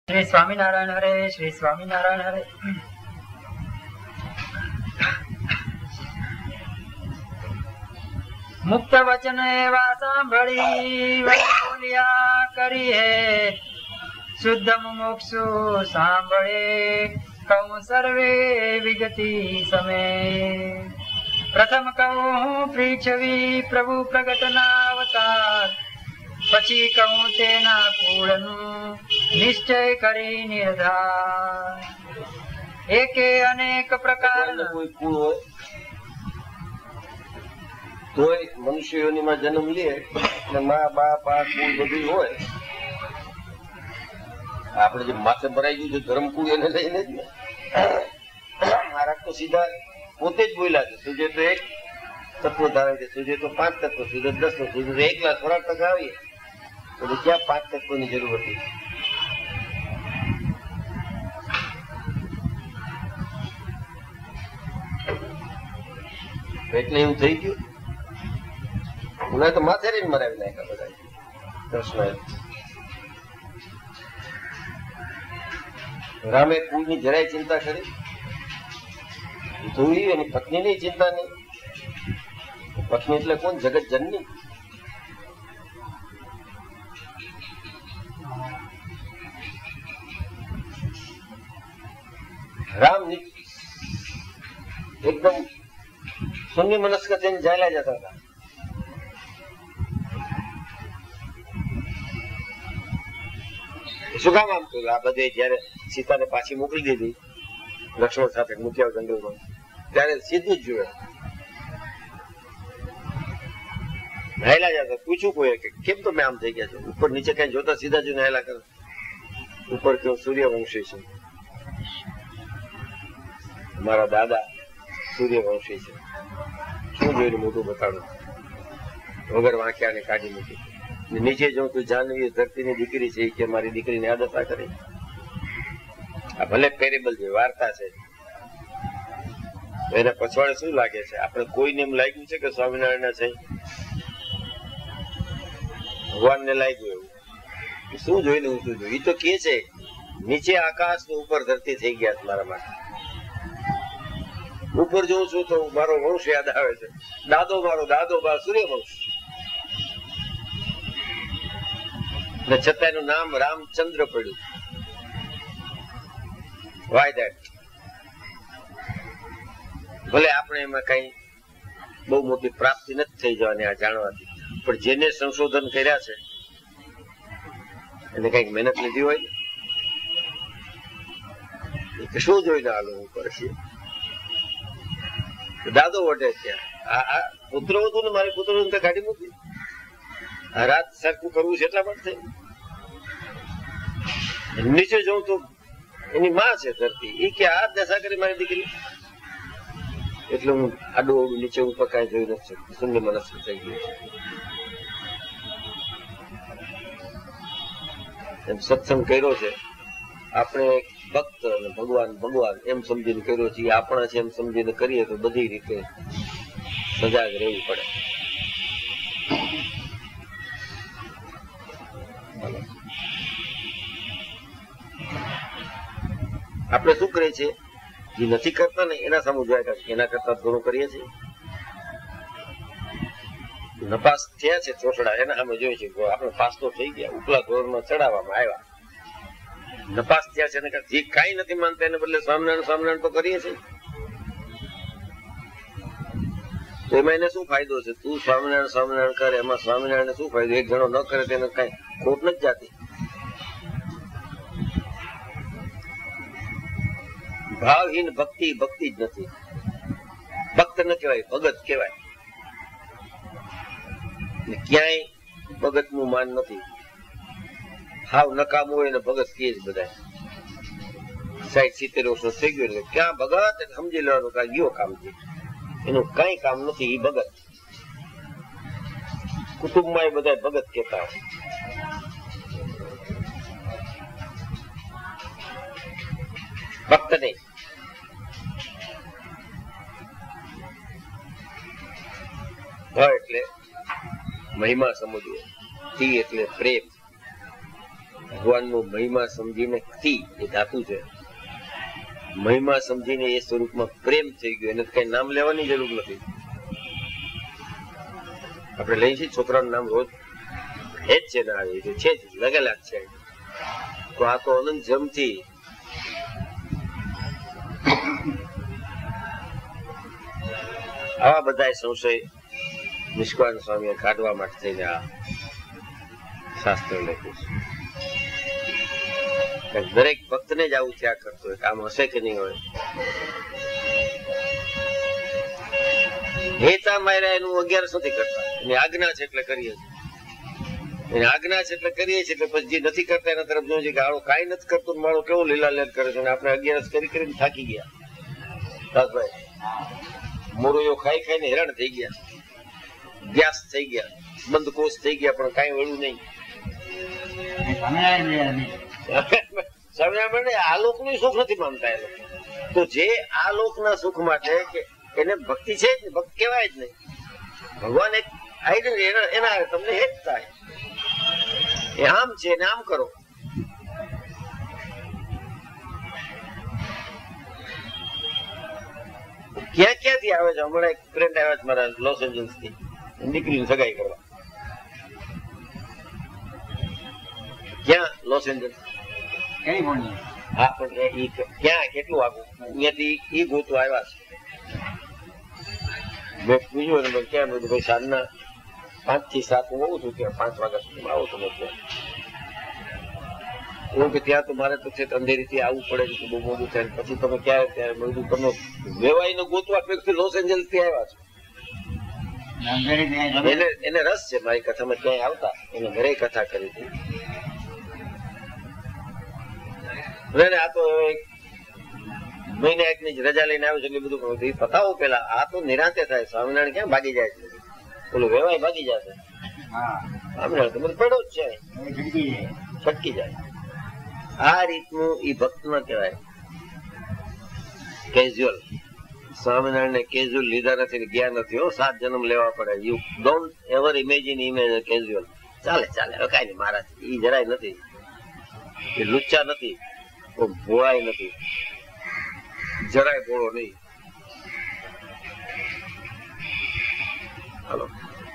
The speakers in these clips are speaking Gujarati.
श्री स्वामीनारायण हरे, श्री स्वामीनारायण हरे। मुक्त वचन एवा सांभળી બોલ્યા કરી હે, શુદ્ધ મુમુક્ષુ સાંભળે કહું સર્વે વિગતિ સમે। પ્રથમ કહું પૃથ્વી પ્રભુ પ્રગટના અવતાર, પછી કહું તેના કુળનું નિશ્ચય કરી નિર્ધાર। એકે અનેક પ્રકારના કોઈ કુળ હોય તોય મનુષ્યોનીમાં જન્મ લે એટલે મા બાપ આ કુળ બધું હોય। આપણે જે માથે ભરાઈ ગયું છે ધર્મકુળ એને લઈને જ ને। મહારાજ તો સીધા પોતે જ બોલ્યા છે, સુજે તો એક તત્વ ધારે છે, સુજે તો 5 તત્વ, સુજે 10 તત્વ, સુજે 1,00,000 આવીએ તો ક્યાં 5 તત્વની જરૂર હતી? એટલે એવું થઈ ગયું। ઉના તો માથે રહીને મરાવી નાખ્યા બધા કૃષ્ણ। રામે કુળની જરાય ચિંતા કરી? જોયું એની પત્ની ની ચિંતા નહીં। પત્ની એટલે કોણ? જગત જનની। રામ એકદમ શૂન્ય મનસ્ક થઈને ચાલ્યા જતા હતા। શું કામ આમ કર્યું? આ બધે જયારે સીતાને પાછી મોકલી દીધી લક્ષ્મણ સાથે મૂક્યા જંગલમાં, ત્યારે સીધું જ જોયે નહેલા જતા। પૂછ્યું કોઈ કે કેમ તમે આમ થઈ ગયા છો? ઉપર નીચે કઈ જોતા સીધા જ નહેલા કરે। ઉપર કેવો સૂર્યવંશી છે, મારા દાદા સૂર્યવંશી છે। શું જોઈને મોટું બતાડો? વગર વાંક્યાને કાઢી મૂકી। નીચે જો તું જાનવી ધરતીની દીકરી છે કે મારી દીકરીને આદત આ કરી? આ ભલે પેરેબલ છે, વાર્તા છે, એના પછવાડે શું લાગે છે? આપણે કોઈને એમ લાગ્યું છે કે સ્વામિનારાયણ છે ભગવાનને લાગ્યું એવું? શું જોઈને હું શું જોયું? એ તો કે છે નીચે આકાશ ને ઉપર ધરતી થઈ ગયા મારા માટે। ઉપર જોઉં છું તો મારો વંશ યાદ આવે છે, મારો દાદો સૂર્યવંશ, ને છતાં એનું નામ રામચંદ્ર પડ્યું। Why that? ભલે આપણે એમાં કઈ બહુ મોટી પ્રાપ્તિ નથી થઈ જવાની આ જાણવાથી, પણ જેને સંશોધન કર્યા છે એને કઈક મહેનત લીધી હોય ને શું જોઈને હાલવું પડશે? દાદો વટે ત્યાં આ પુત્ર હતું ને મારી પુત્ર કાઢી મૂકી, રાત સરખું કરવું છે એટલા માટે નીચે જોઉં તો એની માં છે ધરતી, એ કે આ દશા કરી મારી દીકરી, એટલે હું આડું અવડું નીચે ઉપર કાંઈ જોઈ નથી શકતું, શૂન્ય મનસ્ક થઈ ગયું છે। એમ સત્સંગ કર્યો છે આપણે ભક્ત અને ભગવાન ભગવાન એમ સમજીને કર્યો છે, આપણા છે એમ સમજીને કરીએ તો બધી રીતે સજાગ રહેવું પડે। આપણે શું કરીએ છીએ? જે નથી કરતા ને એના સામે જોયા કરે, એના કરતા ઘણું કરીએ છીએ। નપાસ થયા છે ચોસડા, એના સામે જોઈએ છે આપણે પાસ તો થઈ ગયા, ઉપલા ધોરણમાં ચડાવવામાં આવ્યા, નપાસ થયા છે જે કઈ નથી માનતા એને બદલે સ્વામિનારાયણ તો કરીએ છીએ, તો એમાં એને શું ફાયદો છે? તું સ્વામિનારાયણ કરે, એમાં સ્વામિનારાયણ શું ફાયદો? એક જણો ન કરે તેને કઈ ખોટ નથી જાતી। ભાવહીન ભક્તિ ભક્તિ જ નથી, ભક્ત ન કહેવાય, ભગત કહેવાય। ક્યાંય ભગત નું માન નથી, હાવ નકામું હોય ને ભગત કે જ બધા 60-70 વર્ષ થઈ ગયું એટલે ક્યાં ભગત સમજી લેવાનું કે ગયો કામ છે, એનું કઈ કામ નથી, એ ભગત। કુટુંબમાં એ બધા ભગત કહેતા હોય, ભક્ત નહીં। એટલે મહિમા સમજવો, તી એટલે પ્રેમ, ભગવાનનો મહિમા સમજીને તી એ ધાતુ છે, મહિમા સમજીને એ સ્વરૂપમાં પ્રેમ થઈ ગયો, એને કઈ નામ લેવાની જરૂર નથી. આપણે લઈએ છીએ છોકરાનું નામ રોજ હે જ છે, ના આવે છે જ લગેલા જ છે. તો આ તો અનંત જમથી આવા બધા સંશય નિષ્કાળ સ્વામીએ કાઢવા માટે થઈને આ શાસ્ત્ર લખ્યું છે. દરેક ભક્તને જ આવું થયા કરતો હોય, કામ હશે કે નહીં હોય. હેતા માર્યા એનું 11 નથી કરતા, એની આજ્ઞા છે એટલે કરીએ છીએ, એની આજ્ઞા છે એટલે કરીએ છીએ. એટલે પછી જે નથી કરતા એના તરફ જોયું છે કે આળો કાંઈ નથી કરતો, માળો કેવો લીલાલેર કરે છે. આપણે 11 કરી કરીને થાકી ગયા, દાસભાઈ મોરૈયો ખાઈ ખાઈને હેરાન થઈ ગયા, ગેસ થઈ ગયા, બંધ કોષ થઈ ગયા, પણ કાંઈ વળ્યું નહીં. સ્વામિનારાયણ આ લોકનું સુખ નથી માનતા એ લોકો. તો જે આ લોકના સુખ માટે કે એને ભક્તિ છે જ, ભક્ત કહેવાય જ નહીં. ભગવાન એક આઈડિયા એના તમને હેત થાય, એ આમ છે ને આમ કરો. ક્યાં ક્યાંથી આવે છે? હમણાં એક ફ્રેન્ડ આવ્યા છે મારા લોસ એન્જલ્સ થી, દીકરીની સગાઈ કરવા. ક્યાં? Los Angeles, California. હા, પણ ક્યાં કેટલું આગું? અહીંયાથી ઈ ગોતું આવ્યા છે. મેં પૂછ્યું ને ક્યાં? બધું ભાઈ સાંજના 5 થી 7 હું આવું છું, ત્યાં 5 વાગ્યા સુધી આવું છું. એવું કે ત્યાં તો મારે તો છે અંધેરીથી આવવું પડે છે, બહુ મોડું થાય. પછી તમે ક્યારે ત્યારે બધું તમે વેવાઈને ગોતવા પેક્ષી લોસ એન્જલ્સ થી આવ્યા છો. એને રસ છે મારી કથામાં, ક્યાંય આવતા એને ઘરે કથા કરી હતી. આ તો મહિને એકની જ રજા લઈને આવ્યો છે એટલે બધું પતાવો. પેલા આ તો નિરાંતે થાય. સ્વામિનારાયણ ક્યાં ભાગી જાય છે? પેલું વેવાય ભાગી જશે. સ્વામિનારાયણ તો બધું પડો જ છે, છટકી જાય. આ રીતનું ઈ ભક્ત ન કહેવાય, કેઝ્યુઅલ. સ્વામિનારાયણ કેઝ્યુઅલ લીધા નથી, ગયા નથી. 7 જન્મ લેવા પડે. You don't ever imagine image casual. ચાલે ચાલે, હવે કઈ નહીં. મહારાજ ઈ જરાય નથી, એ લુચ્ચા નથી, ભોળાય નથી, જરાય ભોળો નહીં. હાલો,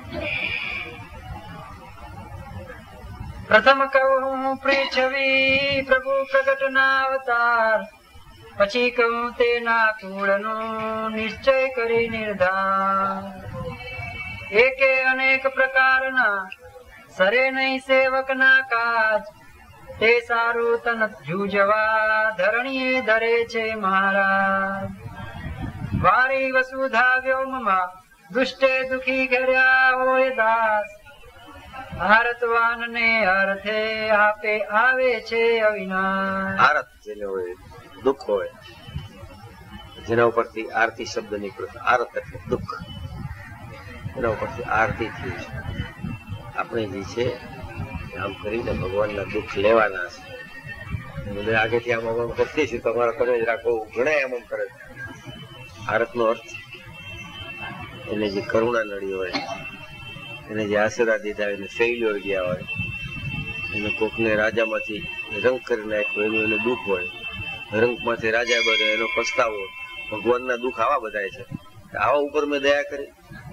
પ્રથમ કહું પૃથ્વી પ્રભુ પ્રગટ ના અવતાર, પછી કહું તેના કુળનો નિશ્ચય કરી નિર્ધાર. એકે અનેક પ્રકારના સરે નહીં સેવક ના કાજ, તે સારું તન જૂજવા ધરણીએ ધરે છે મહારાજ. વારી વસુધા વ્યોમમાં દુષ્ટે દુખી કર્યા હોય દાસ, ભારતવાન ને અર્થે આપે આવે છે અવિનાશ. આરત જેને હોય, દુઃખ હોય, જેના ઉપરથી આરતી શબ્દ નીકળે. આરત એટલે દુઃખ, એના ઉપરથી આરતી થઈ છે. આપણે જે છે આમ કરીને ભગવાનના દુઃખ લેવાના છે. આગેથી આમ આમ કરતી છે, તમારા તમે જ રાખો. ઘણા આમ આમ કરે. આરતનો અર્થ એને જે કરુણા નડી હોય, એને જે આશીર્વાદ દીધા હોય, એને શૈલીઓ ગયા હોય, એને કોકને રાજામાંથી રંગ કરી નાખ્યો એનું એને દુઃખ હોય, રંગમાંથી રાજા બને એનો પસ્તાવો હોય. ભગવાનના દુઃખ આવા બધા છે. આવા ઉપર મેં દયા કરી.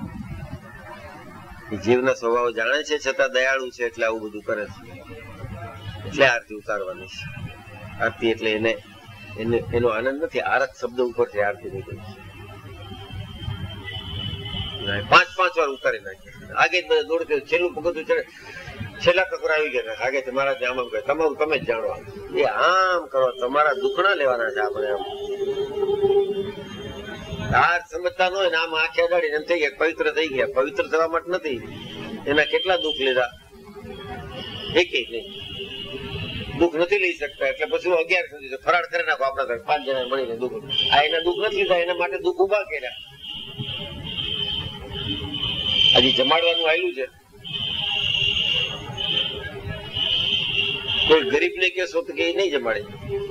જીવના સ્વભાવ જાણે છે છતાં દયાળુ છે એટલે આવું બધું કરે છે. એટલે આરતી ઉતારવાની છે. આરતી એટલે એને એનો આનંદ નથી. આરત શબ્દ ઉપરથી આરતી નીકળી છે. 5 વાર ઉતારી નાખી. આગે જ બધા દોડ છેલ્લું પગથું ચડે, છેલ્લા કકરા આવી ગયા. આગે તમારા આમ આમ કહે, તમારું તમે જ જાણો. એ આમ કરો, તમારા દુઃખના લેવાના છે આપણે. આમ આ સમજતા ન હોય ને આમ આંખે અડાડીને એમ થઈ ગયા પવિત્ર થઈ ગયા. પવિત્ર થવા માટે નથી. એના કેટલા દુઃખ લીધા? એક નહીં. દુઃખ નથી લઈ શકતા એટલે પછી 11 સુધી ફરાળ કરી નાખો. આપણા 5 જણા મળીને દુઃખ. આ એના દુઃખ નથી લીધા, એના માટે દુઃખ ઉભા કર્યા. હજી જમાડવાનું આવેલું છે. કોઈ ગરીબ ને કેસો તો કે નહીં જમાડે.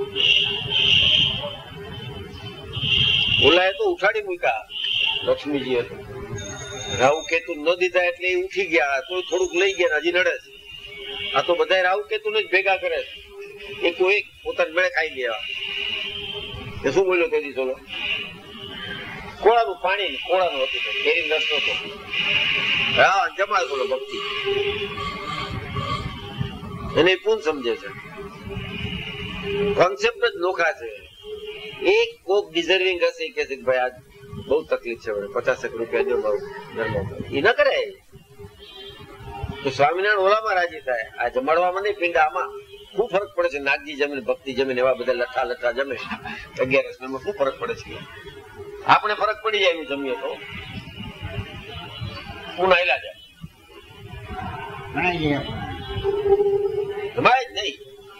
ઓલાએ તો ઉઠાડી મૂક્યા લક્ષ્મીજી. રાહુ કેતુ ન દીધા એટલે એ ઉઠી ગયા. તો થોડુંક લઈ ગયા, હજી નડે છે. આ તો બધા રાવ કેતું જ ભેગા કરે, એકો એક પોતાને મેળે ખાઈ લેવા. એ શું બોલ્યો તેથી ચોલો? કોળાનું પાણી કોળાનું હતું, કેરી રસ નતો. હા, જમાલ બોલો ભક્તિ. એને પૂન સમજે છે, કોન્સેપ્ટ જ નોખા છે. એક કોક ડિઝર્વિંગ હશે કે ભાઈ આ બહુ તકલીફ છે, 50 રૂપિયા દો મારું ધર્મ, એ ન કરે તો સ્વામિનારાયણ ઓલામાં રાજી થાય. આ જમાડવામાં નહીં, પિંડામાં શું ફરક પડે છે? નાગજી જમીન, ભક્તિ જમીન, એવા બધા લઠ્ઠા લઠ્ઠા જમે 11 માં શું ફરક પડે છે? આપણે ફરક પડી જાય જમીએ તો હું નાયલા જાય જ નહીં.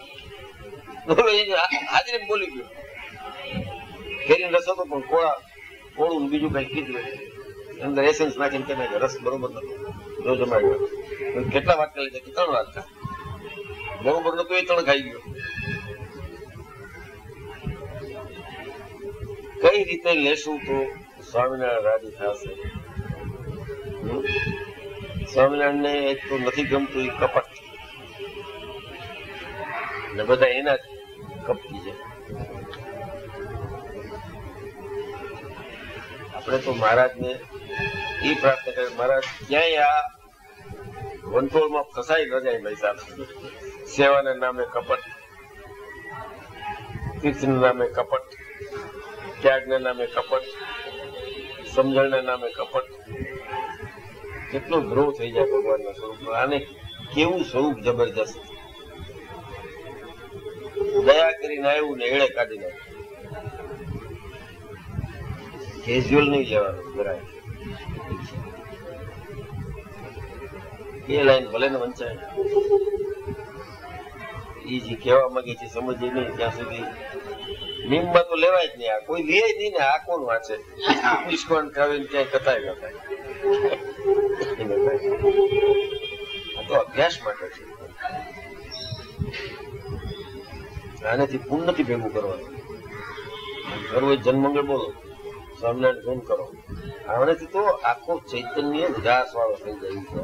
હાજરી બોલી ગયો કેરી રસો તો પણ કોળું બીજું કઈ કીધું અંદર એસેન્સ નાખીને કે રસ બરોબર નતો. જો જમાડ્યો કેટલા વાત કરી છે? 3 વાત બરોબર નતો, એ 3 ખાઈ ગયો. કઈ રીતે લેશું તો સ્વામિનારાયણ રાજી થશે? સ્વામિનારાયણ ને એક તો નથી ગમતું એ કપટ, ને બધા એના જ કપટી છે. આપણે તો મહારાજ ને એ પ્રાર્થના કરે, મહારાજ ક્યાંય આ વંટોળમાં ફસાઈ ન જાય ભાઈ સાહેબ. સેવાના નામે કપટ, તીર્થના નામે કપટ, ત્યાગના નામે કપટ, સમજણના નામે કપટ. કેટલો દ્રોહ થઈ જાય ભગવાનના સ્વરૂપમાં. આને કેવું સ્વરૂપ જબરજસ્ત! દયા કરીને આવ્યું ને એળે કાઢી નાખ્યું. કેઝ્યુઅલ નહીં લેવાનું જરાય. એ લાઈન ભલે ને વંચાય, એ જે કહેવા માંગે છે સમજે નહીં ત્યાં સુધી નિમમાં તો લેવાય જ નહીં. આ કોઈ લે નહીં ને. આ કોણ વાંચે? નિષ્કોણ ખાવીને ક્યાંય કથાય ન થાય. આ તો અભ્યાસ માટે છે. આનાથી પૂર્ણ નથી ભેગું કરવાનું. કરવું જન્મંગળ બોલો, સ્વામિનારાયણ ધૂન કરો. આનાથી તો આખો ચૈતન્ય ઘાસ વાળો થઈ જાય છે.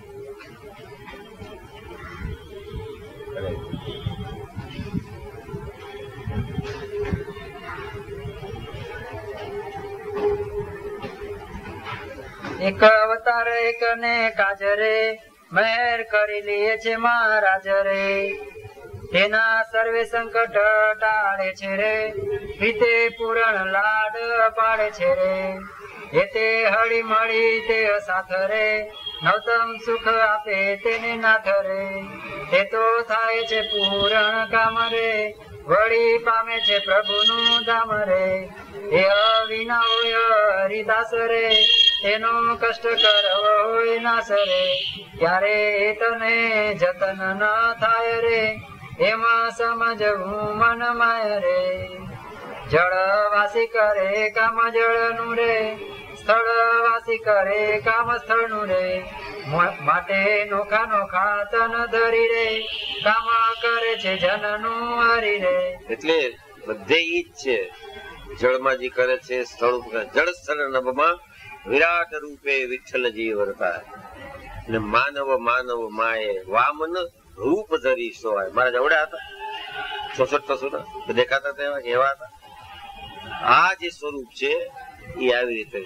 એક અવતાર એક ને કાજરે, મહેર કરી લે છે મહારાજ રે. તેના સર્વે સંકટ ટાળે છે રે, રીતે પૂરણ લાડ પાડે છે રે. એ તે હળી મળી તે સાથ રે, નવતમ સુખ આપે તેને નાથ રે. તે તો થાય છે પૂરણ કામ રે, વળી પામે છે પ્રભુનું ધામ રે. એ અવિના હોય હરિદાસ રે, એનો કષ્ટ કરવો હોય નાશ રે. ત્યારે એ તને જતન ન થાય રે, એમાં સમજવું મન માય રે. જળ વાસી કરે કામ જળનું રે, સ્થળ વાસી કરે કામ સ્થળનું રે. માટે નોખા નોખા તન ધરી રે, કામ કરે છે જનનું હરી રે. એટલે બધે ઈ જ છે. જળમાં જે કરે છે, સ્થળ જળ સ્થળ નભમાં વિરાટ રૂપે વિઠ્ઠલજી વર્તાય. ને માનવ માનવ માએ વામન રૂપ ધરી સોય. મારા જવડા હતા 66 દેખાતા હતા એવા હતા. આ જે સ્વરૂપ છે એ આવી રીતે.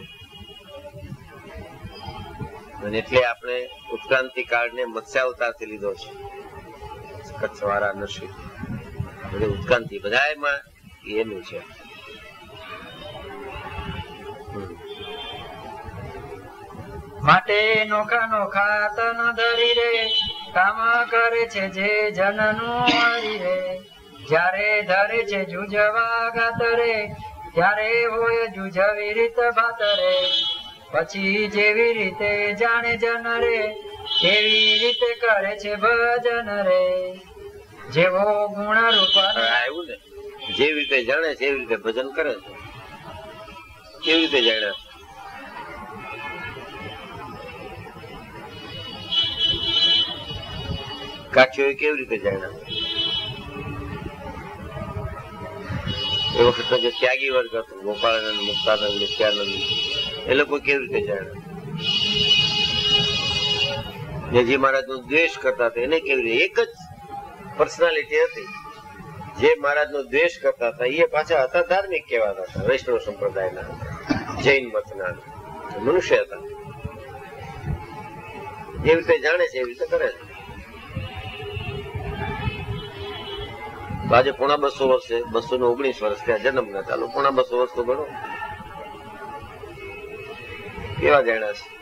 અને એટલે આપણે ઉત્ક્રાંતિ કાળને મત્સ્યાવતારથી લીધો છે. કચ્છ વાળા નરસિંહ બધે ઉત્ક્રાંતિ બધામાં એનું છે. માટે નોખા નોખા તન ધરી રે, કામ કરે છે જે જનનું હરી રે. જ્યારે ધરે છે જુજવા ગાત રે, ત્યારે હોય જુજવી રીત ભાત રે. પછી જેવી રીતે જાણે જન રે, એવી રીતે કરે છે ભજન રે. જેવો ગુણ રૂપ આવ્યું ને, જેવી રીતે જાણે છે એવી રીતે ભજન કરે છે. કેવી રીતે જાણ્યા? કાઠીઓ કેવી રીતે જાણ્યા? એ વખત જે ત્યાગી વર્ગ હતો, ગોપાળાનંદ, મુક્તાનંદ, નિત્યાનંદ, એ લોકો કેવી રીતે જાણ્યા? જે મહારાજ નો દ્વેષ કરતા હતા એને કેવી રીતે, એક જ પર્સનાલિટી હતી. જે મહારાજ નો દ્વેષ કરતા હતા એ પાછા હતા ધાર્મિક કહેવાતા હતા, વૈષ્ણવ સંપ્રદાયના, જૈન મતના મનુષ્ય હતા. જેવી રીતે જાણે છે એવી રીતે કરે છે. આજે 250 વર્ષે 219 વર્ષ ત્યાં જન્મ ના, ચાલો 250 વર્ષ તો ગણો, કેવા જાણ્યા છે.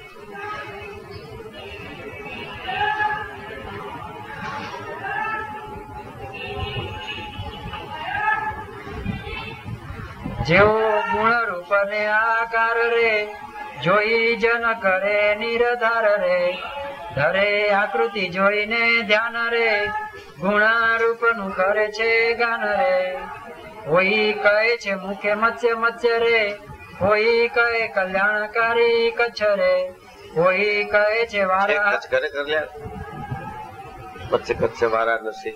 જેવો ગુણ રૂપ ને આકાર રે, જોઈ જન કરે નિરધાર રે, ધરે આકૃતિ જોઈને ધ્યાન રે, ગુણારૂપ નું કરે છે ગાન રે. કોઈ કહે છે મુખે મત્સ્ય મત્સ્ય રે, કોઈ કહે કલ્યાણકારી કચ્છ રે, કોઈ કહે છે વારા કરે કલ્યાણ મત્સ્ય કચ્છ વારાણસી.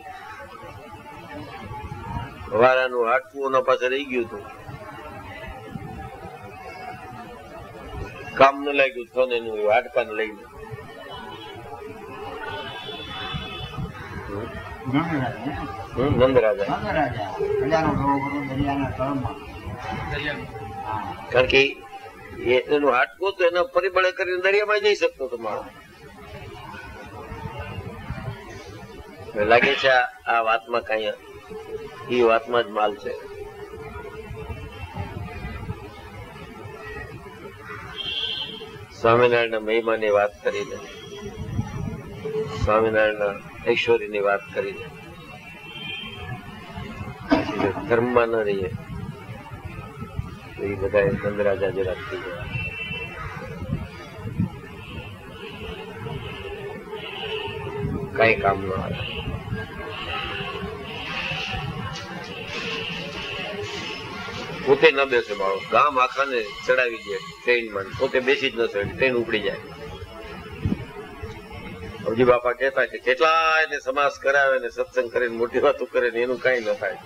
વારાનું હાટવું એના પાસે રહી ગયું હતું, કામ ન લાગ્યું તો એનું હાડકાને લઈને. નંદ રાજા કારણ કે એનું હાડકું તો એના પરિબળે કરીને દરિયામાં જઈ શકતો હતો માણસ. લાગે છે આ વાતમાં કઈ એ વાતમાં જ માલ છે. સ્વામિનારાયણના મહિમાની વાત કરીને, સ્વામિનારાયણના ઐશ્વર્યની વાત કરીને ધર્મમાં ન રહીએ તો એ બધા નંદરાજા જેવા થઈ ગયા. કઈ કામ ન આવે. પોતે ન બેસે માણસ, ગામ આખાને ચડાવી દે ટ્રેનમાં, પોતે બેસી જ ન શકે, ટ્રેન ઉપડી જાય. અવજી બાપા કહેતા કે કેટલા એને સમાસ કરાવે ને સત્સંગ કરીને મોટી વાતો કરે ને એનું કઈ ન થાય.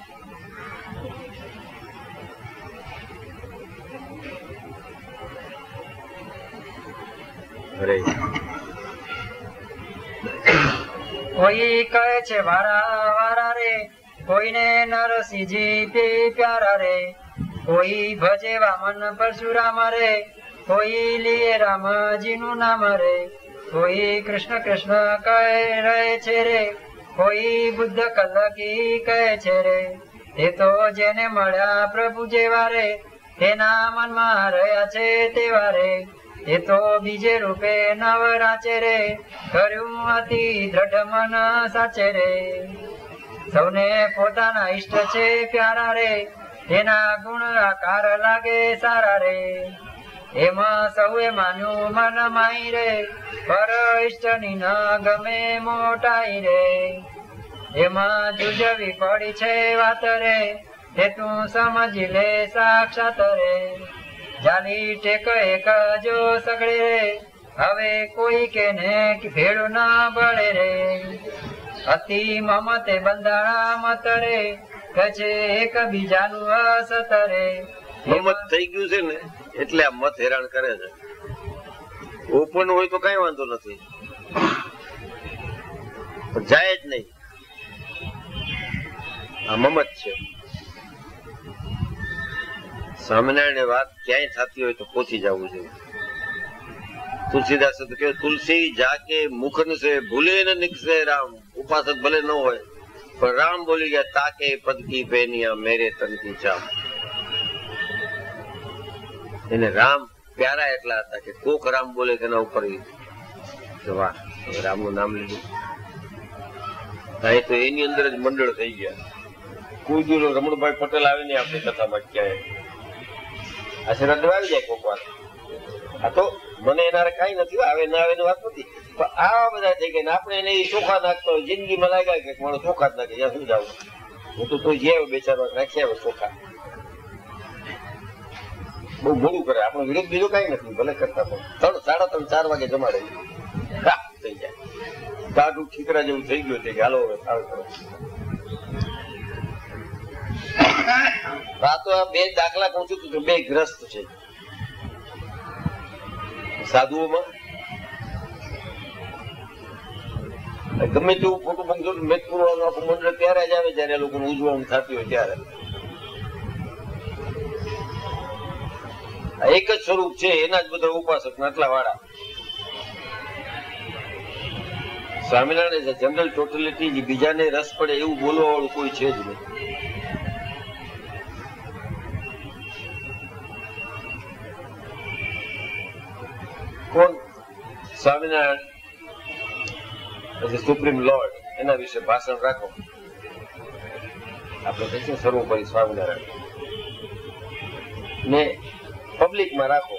કોઈ કહે છે વારા વારા રે, કોઈને નરસિંહજી પ્યારા રે, કોઈ ભજે વામન પરશુરામ રે, કોઈ લીએ રામજી નું નામ રે, કોઈ કૃષ્ણ કૃષ્ણ કહે રહે છે રે, કોઈ બુદ્ધ કલકી કહે છે રે. એ તો જેને મળ્યા પ્રભુ જેવા રે, તેના મનમાં રહ્યા છે તેવા રે. એ તો બીજે રૂપે નવ રાચે રે, કર્યું અતિ દ્રઢ મન સાચે રે. સૌને પોતાના ઈષ્ટ છે પ્યારા રે, તેના ગુણ આકાર લાગે સારા રે. એમાં સૌએ માન્યું મન માઈ રે, પર ઈષ્ટ ની ન ગમે મોટાઈ રે. એમાં જુજવી પડી છે વાત રે, તે તું સમજી લે સાક્ષાત રે. જાલી ટેક એક જો સગડે રે, હવે કોઈ કેને ભેળું ના બળે રે. અતિ મમતે બંધાણા મત રે, કહે છે એક બીજાનું અસત રે. મમત થઈ ગયું છે ને એટલે આ મત હેરાન કરે છે. ઓપન હોય તો કઈ વાંધો નથી, જાય જ નહીં. આ મમત છે. સ્વામિનારાયણ વાત ક્યાંય થતી હોય તો પહોંચી જવું જોઈએ. તુલસીદાસ કે તુલસી જાકે મુખન સે ભૂલે ન નિકસે રામ. ઉપાસક ભલે ન હોય પણ રામ બોલી ગયા, તાકે પદ કી પેનિયા મેરે તન કી ચામ. એને રામ પ્યારા એટલા હતા કે કોક રામ બોલે તેના ઉપર વાહ રામ નું નામ લીધું. તો એની અંદર જ મંડળ થઈ ગયા. કોઈ દૂર રમણભાઈ પટેલ આવીને આપણી કથામાં ક્યાંય આશીર્વાદ આવી જાય કોક વાર. આ તો મને એના કઈ નથી, આવે ના આવે વાત નથી, પણ આવા બધા થઈ ગયા. આપણે એને ચોખા નાખતો હોય, જિંદગીમાં લાગ્યા કે મારો ચોખા જ નાખે, જ્યાં શું જાવ. હું તો જે બેચારો નાખી આવે ચોખા. બહુ મોડું કરે. આપણો વિરોધ બીજો કઈ નથી, ભલે કરતા પણ 3, 3:30, 4 વાગે જમાડે થઈ જાય. કાઢું ઠીકરા જેવું થઈ ગયું છે કે હાલો હવે સારું કરો. આ તો આ 2 દાખલા કહું છું કે 2 ગ્રસ્ત છે સાધુઓમાં. ગમે તેવું ખોટું બંધ મેચ પૂરવાનું આખું મંડળ ત્યારે જ આવે જયારે લોકોને ઉજવણી થતી હોય ત્યારે. એક જ સ્વરૂપ છે, એના જ બધા ઉપાસક આટલા વાળા. સ્વામિનારાયણ જનરલ ટોટલિટી, બીજાને રસ પડે એવું બોલવા વાળું કોઈ છે જ નહીં. કોણ સ્વામિનારાયણ સુપ્રીમ લોર્ડ એના વિશે ભાષણ રાખો. આપણે કહીશું સર્વોપરી સ્વામિનારાયણ ને પબ્લિકમાં રાખો.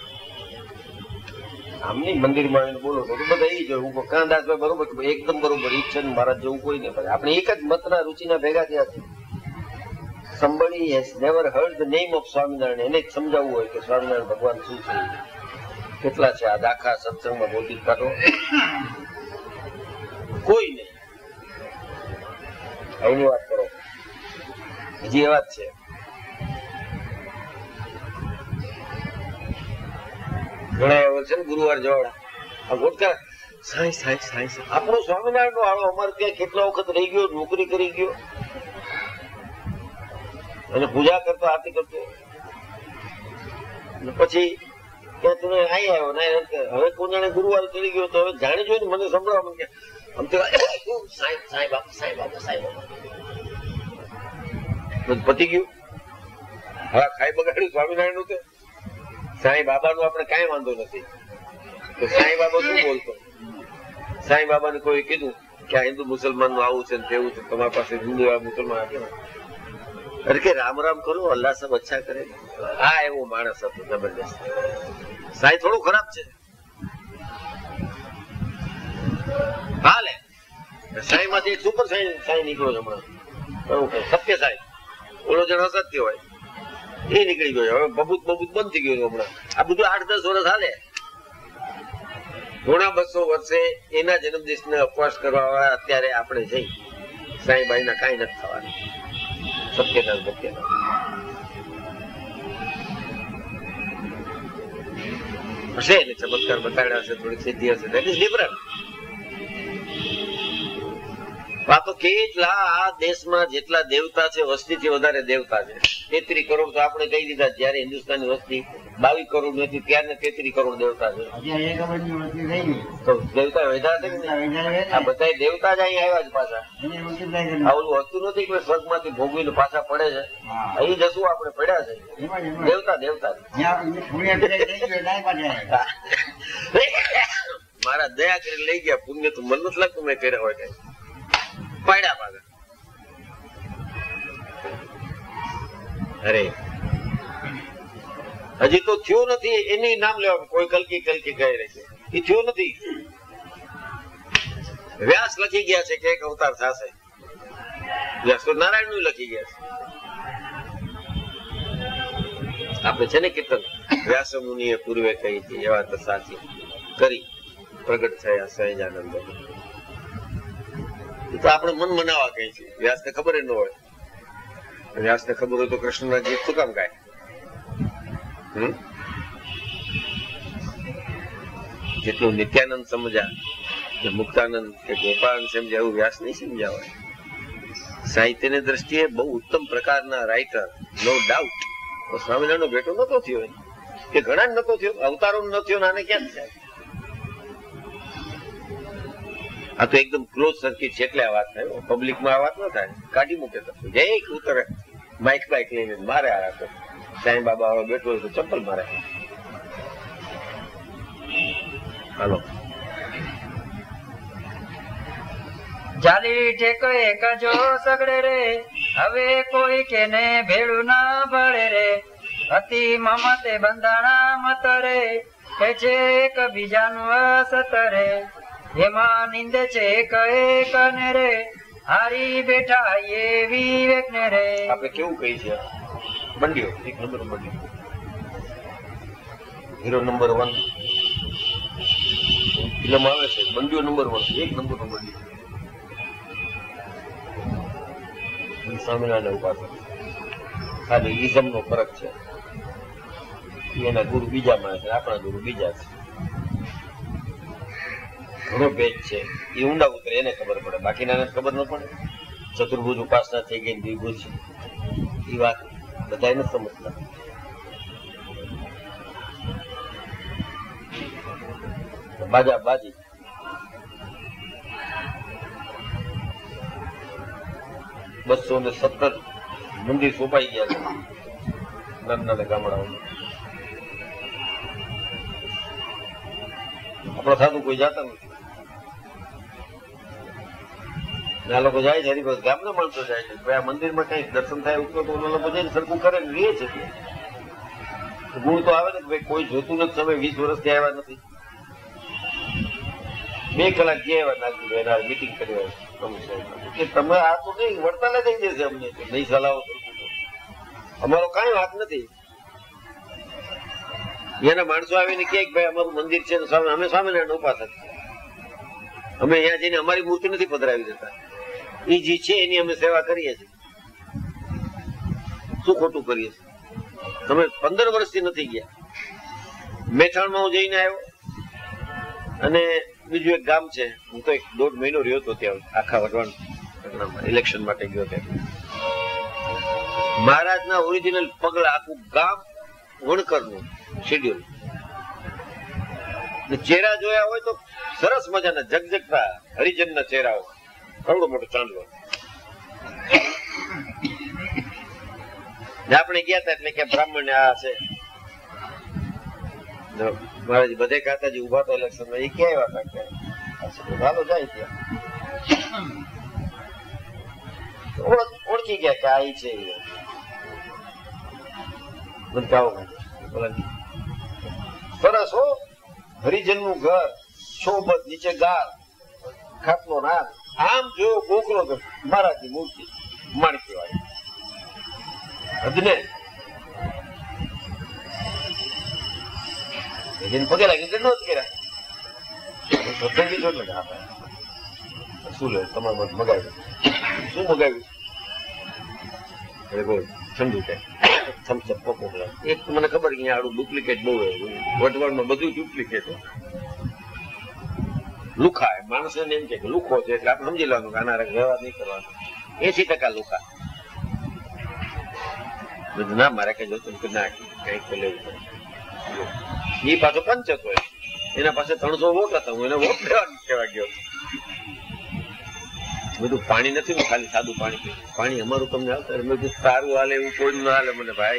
આમની મંદિરમાં આવીને બોલો તો બધા એ જોયું કાંદાસભાઈ બરોબર એકદમ બરોબર ઈચ્છન મહારાજ જેવું કોઈ નહીં. આપણે એક જ મતના રુચિના ભેગા થયા છે. somebody has never heard the name of Swaminarayan, એને જ સમજાવવું હોય કે સ્વામિનારાયણ ભગવાન શું છે, કેટલા છે. આ દાખલા સત્સંગમાં બોધી કાઢો કોઈ નહીં. એની વાત કરો. બીજી એ વાત છે, ઘણા એવો છે ને ગુરુવાર જવાડા ગોટકા સાયન્સ સાયન્સ સાયન્સ. આપણો સ્વામિનારાયણ નો હાળો અમારે ત્યાં કેટલા વખત રહી ગયો, નોકરી કરી ગયો અને પૂજા કરતો આરતી કરતો, પછી ત્યાં તું અહીં આવ્યો ને હવે કોઈ જાણે ગુરુવાર ચડી ગયો તો હવે જાણી જોઈને મને સંભળાવવા માંગે આમ તો સાંઈ બાબા સાંઈ બાબા સાંઈ બાબા પતી ગયું. હા ખાઈ બગાડ્યું સ્વામિનારાયણ નું. સાંઈ બાબા નું આપણે કઈ વાંધો નથી. તો સાંઈ બાબા શું બોલતો? સાંઈ બાબા ને કોઈ કીધું કે આ હિન્દુ મુસલમાન નું આવું છે ને તેવું છે, તમારી પાસે હિન્દુ મુસલમાન આપે અરે કે રામ રામ કરો, અલ્લાહ સબ અચ્છા કરે. આ એવો માણસ હતો જબરદસ્ત. સાંઈ થોડું ખરાબ છે હાલે. સાંઈ માંથી એક સુપર સાંઈ નીકળ્યો છે હમણાં, સત્ય સાંઈ. ઓલો જણ અસત્ય હોય એ નીકળી ગયો. હવે બબૂત બંધ થઈ ગયું હમણાં. આ બધું 8-10 વર્ષ હાલે. ઘણા 200 વર્ષે એના જન્મદિવસને ઉપવાસ કરવા વાળા અત્યારે આપણે જઈ સાંઈબાઈ ના કઈ નથી થવાનું. સત્યના સત્યના હશે એટલે ચમત્કાર બતાડ્યા હશે, થોડીક સિદ્ધિ હશે. That is different. આ તો કેટલા આ દેશમાં જેટલા દેવતા છે, વસ્તીથી વધારે દેવતા છે. 33 કરોડ તો આપણે કહી દીધા. જયારે હિન્દુસ્તાનની વસ્તી 22 કરોડ નથી ત્યારે 33 કરોડ દેવતા છે. તો દેવતા વધ્યા છે કે આ બધા દેવતા જ અહીં આવ્યા જ પાછા. આ ઓલું વસ્તુ નથી કે સ્વર્ગ માંથી ભોગવીને પાછા પડે છે. અહીં જશું આપણે પડ્યા છે. દેવતા દેવતા મારા દયા કરી લઈ ગયા. પુણ્ય તો મન નથી લાગતું મેં કર્યા હોય કઈ પાડ્યા પાછા. અરે હજી તો થયો નથી એની નામ લેવા. કોઈ કલકી કલકી કહી રહી છે એ થયો નથી. વ્યાસ લખી ગયા છે કે એક અવતાર થશે. વ્યાસ તો નારાયણ નું લખી ગયા છે. આપણે છે ને કીર્તન વ્યાસ મુનિએ પૂર્વે કહી હતી એવા તો સાચી કરી પ્રગટ થયા સહેજાનંદ. એ તો આપણે મન મનાવા કહી છે. વ્યાસ ને ખબર ન હોય. વ્યાસ ને ખબર હોય તો કૃષ્ણના ગીત શું કામ ગાય? જેટલું નિત્યાનંદ સમજ્યા કે મુક્તાનંદ કે ગોપાલન સમજ્યા એવું વ્યાસ નહીં સમજાવાય. સાહિત્યની દ્રષ્ટિએ બહુ ઉત્તમ પ્રકારના રાઇટર, નો ડાઉટ. સ્વામિનારાયણ નો ભેટો નતો થયો કે ઘણા નતો થયો, અવતારો ન થયો, આને ક્યાં થાય? આ તો એકદમ ક્લોઝ સર્કિટ છે એટલે આ વાત થાય. પબ્લિકમાં આ વાત ન થાય. કાઢી મૂકે તો જય ઉતરે માઇક બાઇક લઈને મારે આ રાખો. સાંઈ બાબા વાળો બેઠો હોય તો ચપ્પલ મારે. હાલો જાલી ઠેકો એક જો સગડે રે, હવે કોઈ કેને ભેળું ના ભળે રે. અતિ મમતે બંધાણા મત રે, કે છે એક બીજાનું અસત રે. એમાં નિંદે છે એક એક ને રે, હારી બેઠા એ વિવેક ને રે. આપણે કેવું કહી છે બંડીઓ, 1 નંબર બંડીઓ, હીરો નંબર 1 ફિલ્મ આવે છે. બંડીઓ નંબર 1, 1 નંબર નો બંડીઓ. સ્વામિનારાયણ ઉપાસક ખાલી ઇઝમ નો ફરક છે. એના ગુરુ બીજા માણસ, આપણા ગુરુ બીજા છે. ઘણો ભેદ છે. એ ઊંડા ઉતરે એને ખબર પડે, બાકીના ખબર ન પડે. ચતુર્ભુજ ઉપાસના થઈ ગઈ, દ્વિભુજ, એ વાત બધા નથી સમજતા. બાજા બાજી $270 મંદિર સોંપાઈ ગયા છે નાના નાના ગામડાઓમાં. આપણા સાધુ કોઈ જાતા નથી. આ લોકો જાય છે હરિભક્ત, ગામના માણસો જાય છે. આ મંદિરમાં કઈ દર્શન થાય ઉતરો તો ઓલા લોકો જઈને સરખું કરે ને રહે છે. ગુણ તો આવે ને કે ભાઈ કોઈ જોતું નથી, તમે 20 વર્ષથી આવ્યા નથી. 2 કલાક ગયા આવ્યા નાગજીભાઈ મીટિંગ કરી કે તમે આ તો નહીં વડતાલે દઈ દેશે અમને, નહીં સલાહો. અમારો કઈ વાત નથી. એના માણસો આવીને કે ભાઈ અમારું મંદિર છે, અમે સ્વામિનારાયણ ઉપાસક, અમે અહીંયા જઈને અમારી મૂર્તિ નથી પધરાવી દેતા. એ જે છે એની અમે સેવા કરીએ છીએ. શું ખોટું કરીએ છીએ? તમે 15 વર્ષથી નથી ગયા. મેથાણમાં હું જઈને આવ્યો, અને બીજું એક ગામ છે, હું તો 1.5 મહિનો રહ્યો હતો ત્યાં, આખા વઢવાણ ઇલેક્શન માટે ગયો ત્યાં. મહારાજના ઓરિજિનલ પગલા, આખું ગામ વણકરનું શેડ્યુલ. ચહેરા જોયા હોય તો સરસ મજાના જગજગતા હરિજનના ચહેરાઓ, આવડો મોટો ચાંદલો. આપણે ગયા હતા એટલે કે બ્રાહ્મણ આ છે મહારાજ બધે કાતાજી ઉભા હતા ઇલેક્શનમાં. એ ક્યાં આવ્યા હતા? ચાલો જાય ત્યાં ઓળખી ગયા કે આ છે. સરસ હો, હરિજન નું ઘર, શોભત, નીચે ગાર, ખાટલો નામ. આમ જોયો ગોખલો તો મહારાજની મૂર્તિ માણકી વાળી હદને પગે લાગી કે નોંધ કર્યા. શું લે તમારે મગાવ્યું? શું મગાવ્યું? ઠંડુ છે, થમ્સઅપ મોકલા. એક મને ખબર કે આડું ડુપ્લિકેટ બહુ વટવાડમાં બધું ડુપ્લિકેટ. લુખા માણસ ને એમ કે લુખો છે એટલે આપણે સમજી લેવાનું કે આના વ્યવહાર નહીં કરવાનો. 80% લુખા. ના મારે કઈ જોતું કે ના કઈક તો લેવું પડે. એ પાછો પંચત હોય, એના પાસે 300 વોટ હતા, હું એને વોટ લેવાનું કહેવા ગયો. બધું પાણી નથી, ખાલી સાદું પાણી પીવું. પાણી અમારું તમને આવતા બધું સારું હાલે એવું કોઈ ના હાલે. મને ભાઈ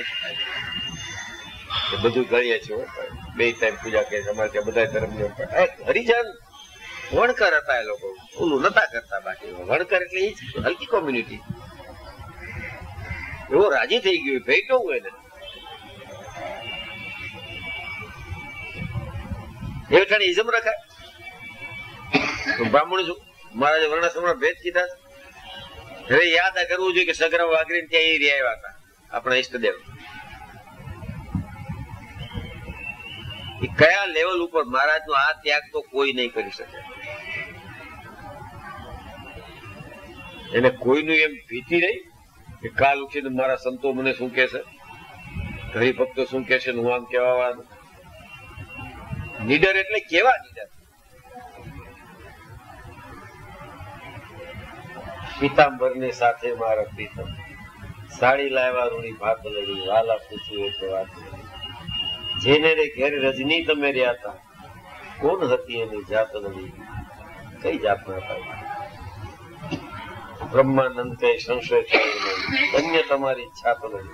બધું કરીએ છીએ, 2 ટાઈમ પૂજા કરીએ છીએ. અમારે ત્યાં બધા ધર્મ હરિજન વણકર હતા. એ લોકો ઓલું નતા કરતા. બાકી વણકર એટલે એ હલકી કોમ્યુનિટી. એવો રાજી થઈ ગયો ભેટો હોય ને એ ઠાણે ઇઝમ રખાય. બ્રાહ્મણ છું, મહારાજે વર્ણાશ્રમમાં ભેદ કીધા. હવે યાદ આ કરવું જોઈએ કે સગ્રામ વાઘરી ત્યાં એ રહ્યા હતા આપણા ઈષ્ટદેવ. એ કયા લેવલ ઉપર મહારાજનો આ ત્યાગ તો કોઈ નહીં કરી શકે. એને કોઈનું એમ ભીતી રહી કે કાલ ઉઠીને મારા સંતો મને શું કહેશે, હરિભક્તો શું કહેશે, હું આમ કહેવાનું. નીડર એટલે કેવા નીડર? પિતાંબર ની સાથે મારા પ્રીતમ, સાડી લાવ્યા રૂડી ભાત લડી, વાલા પૂછ્યું એક વાત, જેને રે ઘેર રજની તમે રહ્યા હતા, કોણ હતી એની જાત લડી, કઈ જાતના હતા? બ્રહ્માનંદ કઈ સંશય થયો ધન્ય તમારી છાપ લડી.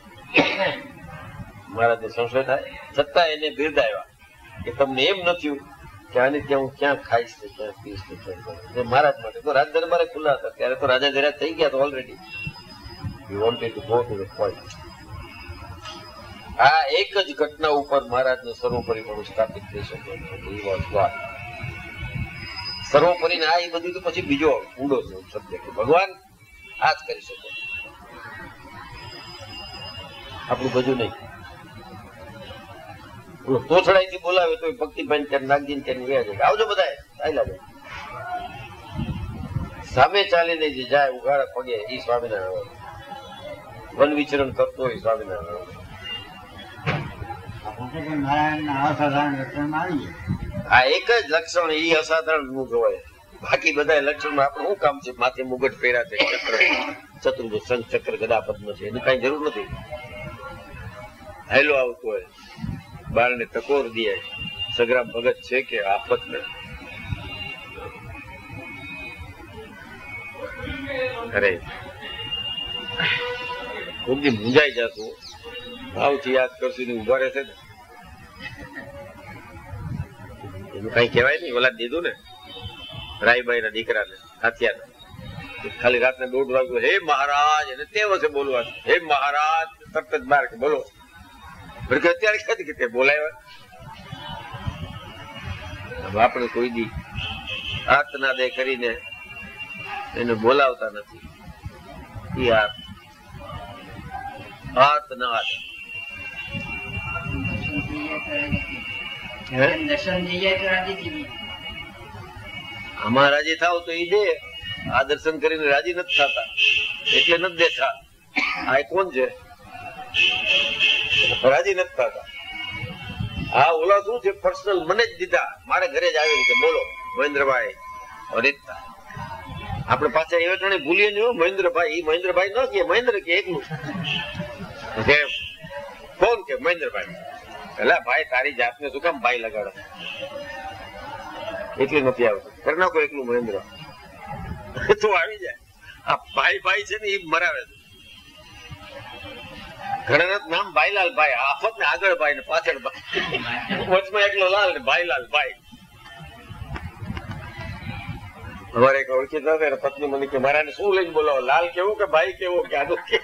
મહારાજને સંશય થાય છતાં એને બિરદાવ્યા કે તમને એમ નથી કે આને ત્યાં હું ક્યાં ખાઈશ ને ક્યાં પીશ ને ક્યાં. મહારાજ માટે તો રાજ દરબારે ખુલ્લા હતા ત્યારે તો રાજા જરા થઈ ગયા તો already. He wanted to go to the point. આ એક જ ઘટના ઉપર મહારાજને સર્વોપરીપણું સ્થાપિત થઈ શકે. સર્વોપરી ને આ એ બધું તો પછી બીજો ઊંડો સબ્જેક્ટ. ભગવાન આ જ કરી શકે, આપણું બધું નહીં. તોછડાઈ થી બોલાવે તો ભક્તિભાઈ ત્યાં નાગજી ત્યાં ગયા છે, આવજો બધા ચાલ્યા જાય. સામે ચાલીને જે જાય ઉઘાડા પગે એ સ્વામિનારાયણ. વન વિચરણ કરતો હોય સ્વામિનારાયણ. નારાયણ ના અસાધારણ રચનામાં આવીએ આ એક જ લક્ષણ એ અસાધારણ નું કહેવાય. બાકી બધા લક્ષણ આપણે શું કામ છે? માથે મુગટ પહેર્યા છે, ચતુર્ભુજ શંખ ચક્ર ગદા પદ્મ છે, એની કઈ જરૂર નથી. હેલો આવતો હોય, બાળને ટકોર દે, સગ્રામ ભગત છે કે આફત ને. અરે ખૂબ દી મૂંઝાઈ જતું, ભાવથી યાદ કરશું ને ઉભા રહેશે ને એનું કઈ કહેવાય નહીં. ઓલા દીધું ને રાયબાઈ ના દીકરાને હાથિયાને, ખાલી રાતને 1:30 વાગ્યું, હે મહારાજ, અને તે વર્ષે બોલવા, હે મહારાજ, તરત જ બાર કે બોલો. અત્યારે ક્યાંથી કે બોલાવ્યા? આપણે કોઈ દી આર્તનાદે કરીને એને બોલાવતા નથી. એ આર્તનાદ આમાં રાજી થાવ તો ઈ દે. આ દર્શન કરીને રાજી નથી થતા એટલે નથી દેતા. આ કોણ છે? રાજી નથી થતા. આ ઓલા શું છે? પર્સનલ મને જ દીધા, મારે ઘરે જ આવી રીતે બોલો મહેન્દ્રભાઈ રીતતા. આપણે પાછા એ વટાણે ભૂલીએ નહીં. મહેન્દ્રભાઈ, મહેન્દ્રભાઈ ન કે મહેન્દ્ર કે એકલું કોણ કે મહેન્દ્રભાઈ. પેલા ભાઈ તારી જાતને શું કામ ભાઈ લગાડો? એટલે નથી આવતું. કરી નાખો એકલું મહેન્દ્ર તો આવી જાય. આ ભાઈ ભાઈ છે ને એ મરાવે છે. ઘણા નામ ભાઈલાલ ભાઈ, આફત ને આગળ ભાઈ ને પાછળ ભાઈ, વચમાં એકલો લાલ ને ભાઈલાલ ભાઈ. અમારે એક ઓળખીતા હતા, પત્ની મને કે મારાને શું લઈને બોલાવો, લાલ કેવું કે ભાઈ કેવો કે આનું કે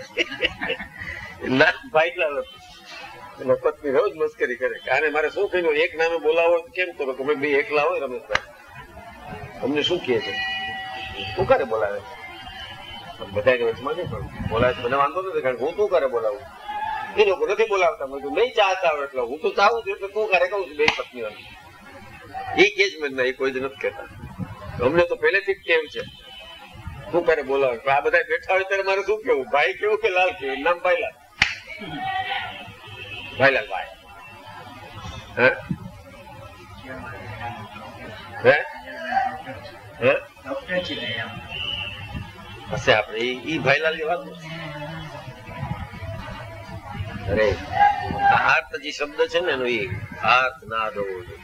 ના ભાઈલાલ હતું. એનો પત્ની રોજ મસ્કરી કરે કે આને મારે શું કહ્યું, એક નામે બોલાવો કેમ કરો? તમે બે એકલા હોય રમેશભાઈ, તમને શું કહે છે? શું કરે બોલાવે? બધા વચમાં નહીં પણ બોલાવે. મને વાંધો નથી, કારણ કે હું તું કરે બોલાવું. એ લોકો નથી બોલાવતા. મેં નહીં ચાહતા હોય એટલે હું તો ચાહું છું એટલે તું કરે કહું છું. બે પત્નીઓ એ કે જ મને એ કોઈ જ નથી કહેતા. અમને તો પહેલેથી જ કેવું છે શું કરે બોલાવે. આ બધા બેઠા હોય ત્યારે મારે શું કેવું? ભાઈ કેવું કે લાલ કેવું? નામ ભાઈલાલ, ભાઈલાલ ભાઈ. હશે આપણે ઈ ભાઈલાલ ની વાત. અરે આર્ત જે શબ્દ છે ને એનો એ આર્તનાદ હોવો જોઈએ.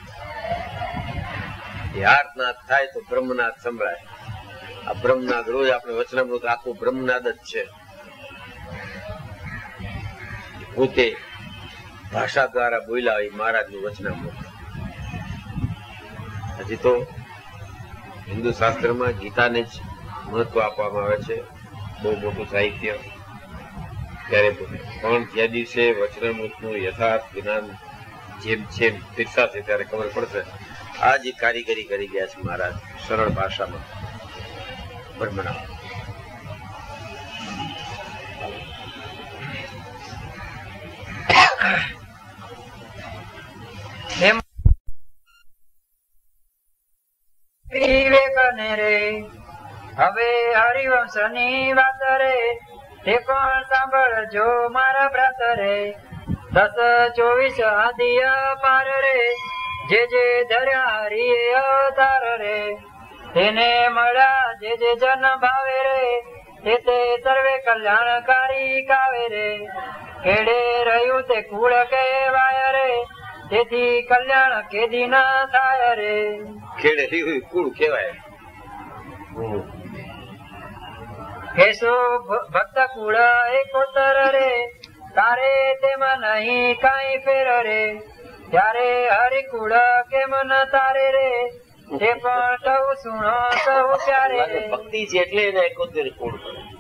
એ આર્તનાદ થાય તો બ્રહ્મનાદ સંભળાય. આ બ્રહ્મનાદ રોજ આપણે વચનામૃત આખું બ્રહ્મનાદ જ છે. પોતે ભાષા દ્વારા બોલ્યા હોય મહારાજનું વચનામૃત. હજી તો હિન્દુ શાસ્ત્રમાં ગીતાને જ મહત્વ આપવામાં આવે છે, બહુ મોટું સાહિત્ય. ત્યારે પણ જે દિવસે વચનામૃતનું યથાર્થ જ્ઞાન જેમ જેમ પીરસાશે ત્યારે ખબર પડશે આ જે કારીગરી કરી ગયા છે મહારાજ સરળ ભાષામાં બ્રહ્મના. હવે હરિવંશ ની વાત રે, તે પણ સાંભળજો મારા ભ્રાત રે. 10-24 આદિય પાર રે, જે જે ધર્યા હરિએ અવતાર રે. તેને મળ્યા જે જે જન ભાવે રે, તે સર્વે કલ્યાણકારી કાવે રે. કેડે રહ્યું તે કુળ કહેવાય રે, તેથી કલ્યાણ કેદી ના થાય રે. ખેડે રહ્યું કુળ કહેવાય. કેશો ભક્ત કુળ એકોતર રે, તારે તેમાં નહીં કઈ ફેર રે. ત્યારે હરિ કુળ કેમ ન તારે રે, તે પણ સૌ સુણો સૌ પ્યારે રે. ભક્તિ છે એટલે એને એકોતેર કુળ.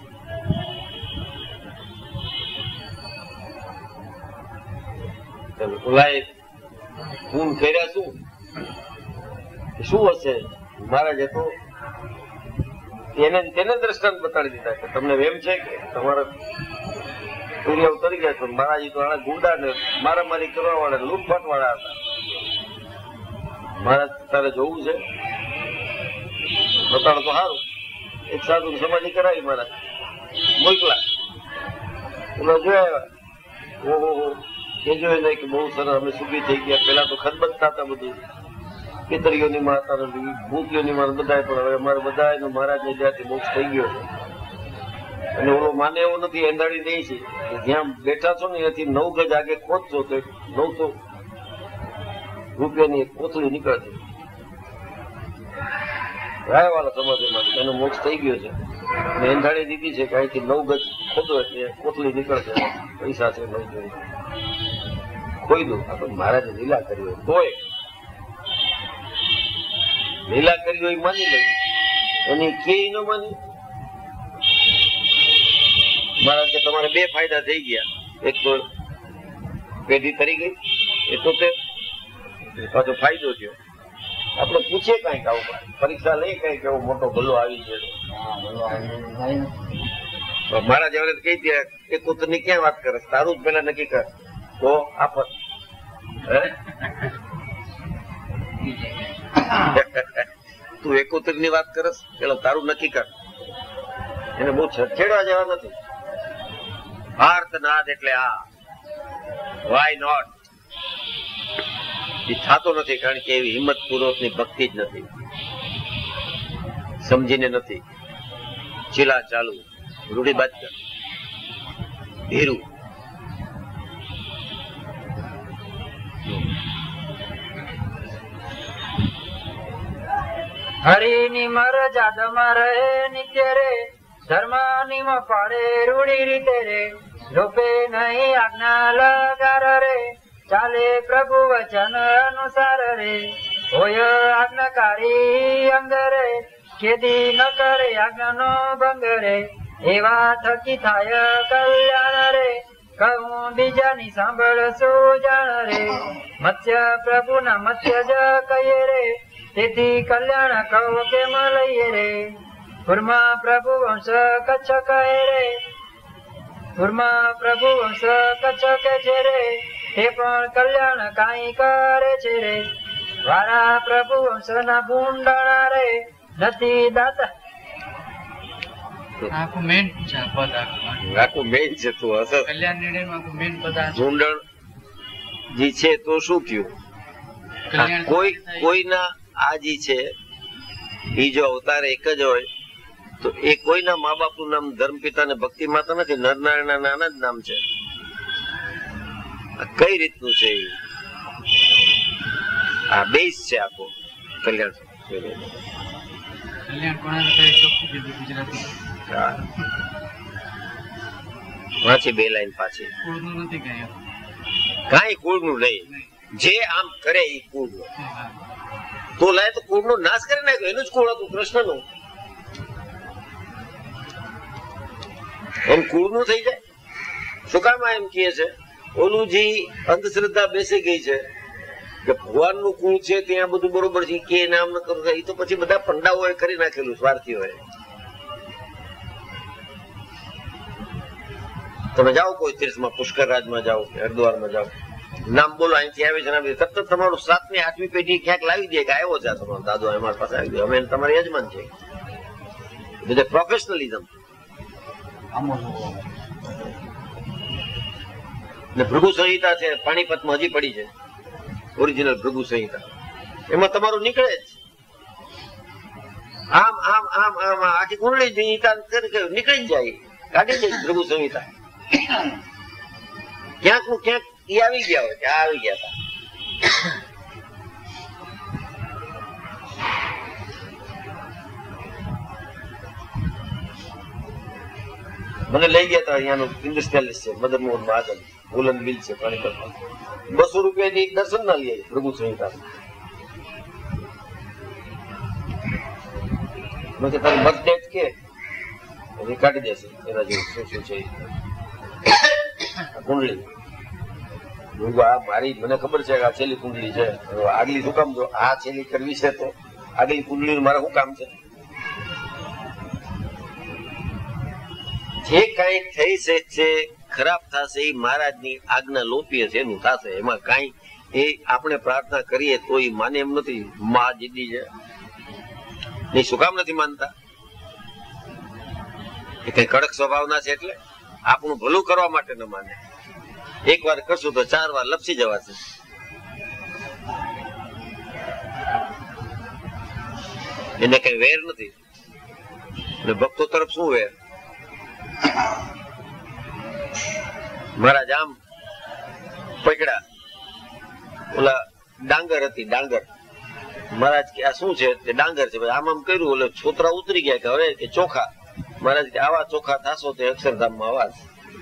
ઓલાએ ખૂન કર્યા શું હશે? મહારાજ હતો તેને દ્રષ્ટાંત બતાડી દીધા કે તમને એમ છે કે તમારા સૂર્ય ઉતરી ગયા છો. મહારાજ તો આના ગુંડા ને મારામારી કરવા વાળા લૂંટફાટ વાળા હતા. મહારાજ તારે જોવું છે બતાડો તો સારું. એક સાધુ સમાધિ કરાવી મહારાજ મોકલા. એમાં જોયા ઓહો એ જોઈ જાય કે બહુ સરસ અમે સુખી થઈ ગયા. પેલા તો ખદબદતા હતા બધું. પિતરીઓની માતા નથી, ભૂતિઓની માતા બધા, પણ હવે અમારે બધા મહારાજને જ્યાંથી મોક્ષ થઈ ગયો છે. અને ઓલો માને એવો નથી, એંધાડી દે છે. જ્યાં બેઠા છો ને એનાથી 9 ગજ આગે ખોદશો તો 900 રૂપિયાની કોથળી નીકળશે. રાયવાળા સમાજમાં એનો મોક્ષ થઈ ગયો છે અને એંધાડી દીધી છે કે અહીંથી 9 ગજ ખોદો એટલે કોથળી નીકળશે. પૈસા છે 9 ગજ ખોઈ દો. આપણે મહારાજે લીલા કરી હોય તોય લીલા કરી હોય માની લે, એની કે ન માની. મહારાજ કે તમારે 2 ફાયદા થઈ ગયા. એક તો પેઢી તરી ગઈ, એ તો પાછો ફાયદો થયો. આપણે પૂછીએ કઈક આવું, પરીક્ષા લઈ કઈક એવો મોટો ભલો આવી છે. મહારાજ એવડે કહી દે કે તું ની ક્યાં વાત કરે, તારું જ પેલા નક્કી કર તો આપત. તું 71 ની વાત કરસ, પેલા તારું નક્કી કર. એને બહુ છેડવા જેવા નથી. આર્તનાદ એટલે આ વાય નોટ એ થતો નથી, કારણ કે એવી હિંમત પૂર્વકની ભક્તિ જ નથી, સમજીને નથી. ચીલા ચાલુ રૂઢિબાદ કર ધીરું. હરિની મરજા દમા રહે નિત્ય રે, ધર્મ નિમ પાડે રૂડી રીતે રે, લોપે નહીં આજ્ઞા લગાર રે, ચાલે પ્રભુ વચન અનુસાર રે, હોય આજ્ઞાકારી અંગ રે, ખેદી ન કરે આજ્ઞા નો ભંગ રે, એવા થકી થાય કલ્યાણ રે, કહું બીજાની સાંભળ સુજાણ રે, મત્સ્ય પ્રભુ ના મત્સ્ય જ કહીએ રે, તેથી કલ્યાણ કહું કેમ લઈએ રે, કુર્મા પ્રભુ વંશ કચ્છ કહે રે, કુર્મા પ્રભુ વંશ કચ્છ કે છે રે, તે પણ કલ્યાણ કાંઈ કરે છે રે, વારા પ્રભુ વંશ ના ભૂંડાણા રે, નથી દાતા. આખું મેન છે પદ, આખું મેન છે. તું હશે કલ્યાણ નિર્ણય આખું મેન પદ ઝુંડણ જી છે તો શું થયું? કોઈના આ જી છે એ જો અવતાર એક જ હોય તો એ કોઈના મા બાપ નું નામ ધર્મપિતા ને ભક્તિ માતા નથી, નરનારાયણ ના નાના જ નામ છે. કઈ રીતનું છે? આ બેઝ છે આખો કલ્યાણ. કલ્યાણ કોના ચોખ્ખું કીધું ગુજરાતી? વાંચી 2 લાઈન પાછી. કુળનું નથી કહ્યું, કઈ કુળનું નહીં. જે આમ કરે એ કુળ તો લાય તો કુળ નો નાશ કરી નાખ્યો. એનું જ કુળ હતું કૃષ્ણ નું. એમ કુળ નું થઈ જાય. શું કામ એમ કહે છે? ઓલું જે અંધશ્રદ્ધા બેસી ગઈ છે કે ભગવાન નું કુળ છે ત્યાં બધું બરોબર છે કે નામ ન કરું, એ તો પછી બધા પંડાઓ કરી નાખેલું સ્વાર્થી હોય. તમે જાઓ કોઈ તીર્થમાં, પુષ્કરરાજમાં જાઓ કે હરિદ્વારમાં જાઓ, નામ બોલો અહીંથી આવે છે, તરત તમારું 7મી 8મી પેઢી ક્યાંક લાવી દે કે આવ્યો છે તમારો દાદો અમારી પાસે આવી ગયો, અમે તમારા યજમાન છે. બધે પ્રોફેશનલિઝમ. ને ભૃગુ સંહિતા છે પાણીપતમાં હજી પડી છે, ઓરિજિનલ ભૃગુ સંહિતા. એમાં તમારું નીકળે જ આમ આમ આમ આમ આખી કુંડળી સંહિતા નીકળી જ જાય, કાઢી જાય ભૃગુ સંહિતા. ક્યાંક નું ક્યાંક એ આવી ગયા હોય કે આ આવી ગયા હતા. મને લઈ ગયા હતા અહીંયાનું ઇન્ડસ્ટ્રીયલિસ્ટ છે મદન મોહન મહાજન, વુલન મિલ છે પાણીપતમાં. 200 રૂપિયાની દર્શન ના લઈ ભૃગુ સંહિતા. મેં કે તારી બર્થ ડેટ કે કાઢી દેશે એના જેવું શું છે કુંડલી. આ મારી મને ખબર છે કે આ છેલ્લી કુંડલી છે, આગલી શું કામ? જો આ છેલ્લી કરવી છે તો આગલી કુંડલી મારે શું કામ છે? જે કઈ થઈ છે ખરાબ થશે એ મહારાજની આજ્ઞા લોપીએ છે એનું થશે. એમાં કઈ એ આપણે પ્રાર્થના કરીએ તો એ માને એમ નથી. મા જીદી છે એ શું કામ નથી માનતા? એ કઈ કડક સ્વભાવના છે એટલે આપણું ભલું કરવા માટે ન માને. 1 વાર કરશું તો 4 વાર લપસી જવાશે. એને કઈ વેર નથી. અને ભક્તો તરફ શું વેર? મહારાજ આમ પકડા, ઓલા ડાંગર હતી, ડાંગર. મહારાજ કે આ શું છે? ડાંગર છે. આમ આમ કર્યું, ઓલે છોતરા ઉતરી ગયા કે હવે કે ચોખા. મહારાજ કે આવા ચોખા થાશો તો અક્ષરધામમાં આવાજ.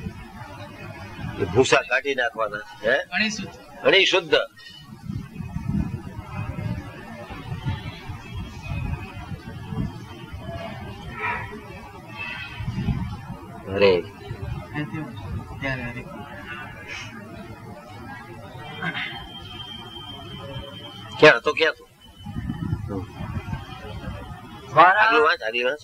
ભૂસા કાઢી નાખવાના. હે અણી શુદ્ધ. અરે ક્યાં તો ક્યાં તો આગળ વાંચ, આગળ વાંચ.